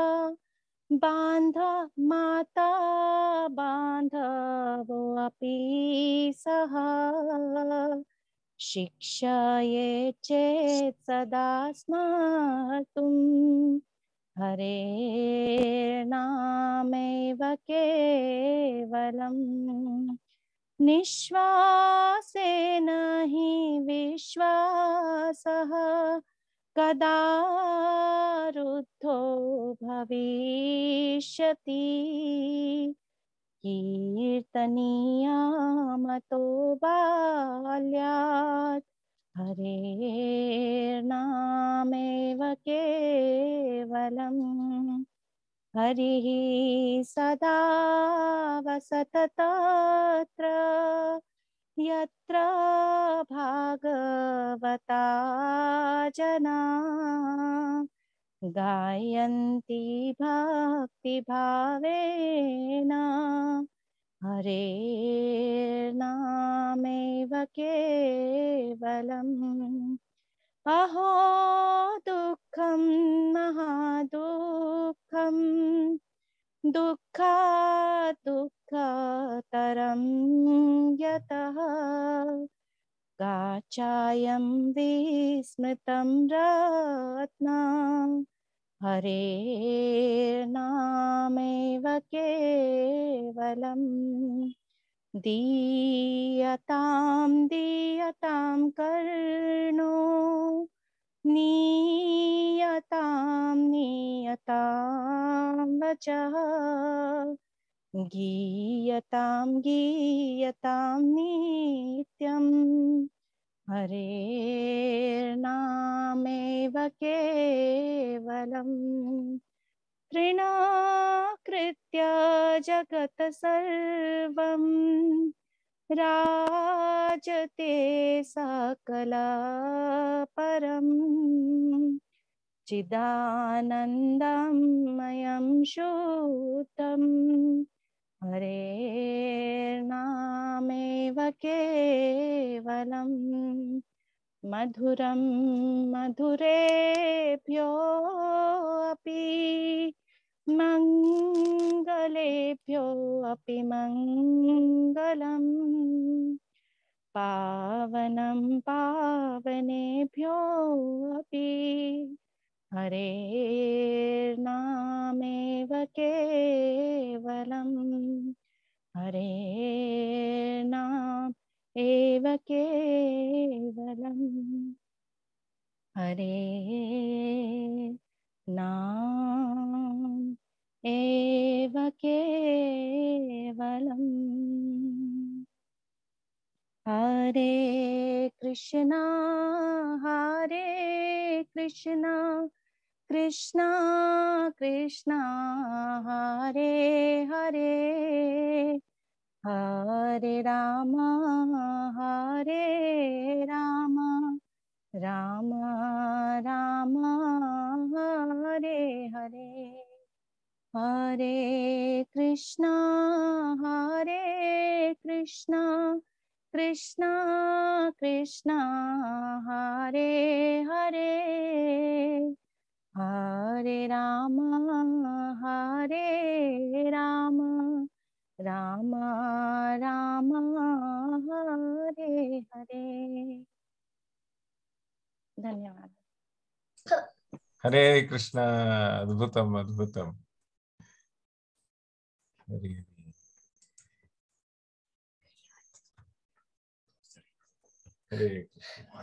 माता बान्धवो अपि सः शिक्षये चेत् सदा स्मर्तुं हरेर्नामेव केवलम् निश्वासेन हि विश्वासः कदा रुद्धो भविष्यति कीर्तनीयामतो बाल्यात् हरेर्नामेव केवलम् हरिः सदा वसत तत्र यत्र भागवता जना गायन्ति भक्तिभावेन हरेर्नामेव केवलम् अहो दुःखं महादुःखं दुःखात् दुःखतरं यतः काचायं विस्मृतं रत्नं हरेर्नामेव केवलम् दीयतां दीयतां कर्णो नीयतां नीयतां वचः गीयतां गीयतां नित्यं हरेर्नामेव केवलम् तृणाकृत्य जगत् सर्वं राजते सकलपरं चिदानन्दमयं शुद्धं हरेर्नामेव केवलम् मधुरं मधुरेभ्यो अपि मङ्गलेभ्यो अपि मङ्गलम् पावनं पावनेभ्यो अपि हरेर्नामेव केवलम् हरेर्नाम एव केवलम् हरे नाम एव केवलम् हरे कृष्णा कृष्णा कृष्णा हरे हरे हरे राम राम राम हरे हरे हरे कृष्णा कृष्णा कृष्णा हरे हरे हरे राम राम राम राम हरे हरे धन्यवाद हरे कृष्ण अद्भुतम अद्भुतम हरे हरे कृष्ण।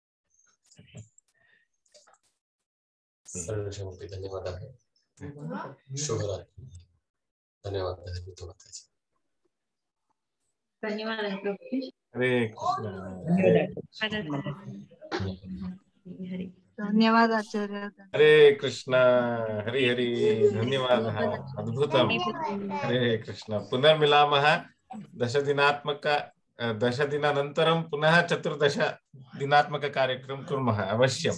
सर्वेषामपि धन्यवादाः। शुभरात्रि। धन्यवादः ऋतुमाताजी। धन्यवादः प्रभुजी। हरे कृष्ण। हरे धन्यवाद आचार्य। हरे कृष्ण। हरि हरि धन्यवादः। अद्भुतम्। हरे कृष्ण। पुनर्मिलामः दशदिनानन्तरं पुनः 14 दिनात्मककार्यक्रमं कुर्मः अवश्यं।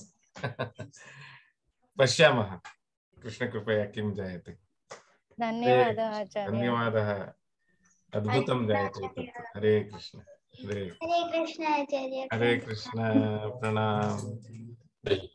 पश्यामः कृष्णकृपया किं जायते। धन्यवादः आचार्य। धन्यवादः। अद्भुतं जायते तत्। हरे कृष्ण। हरे कृष्ण आचार्य। हरे कृष्ण। प्रणाम।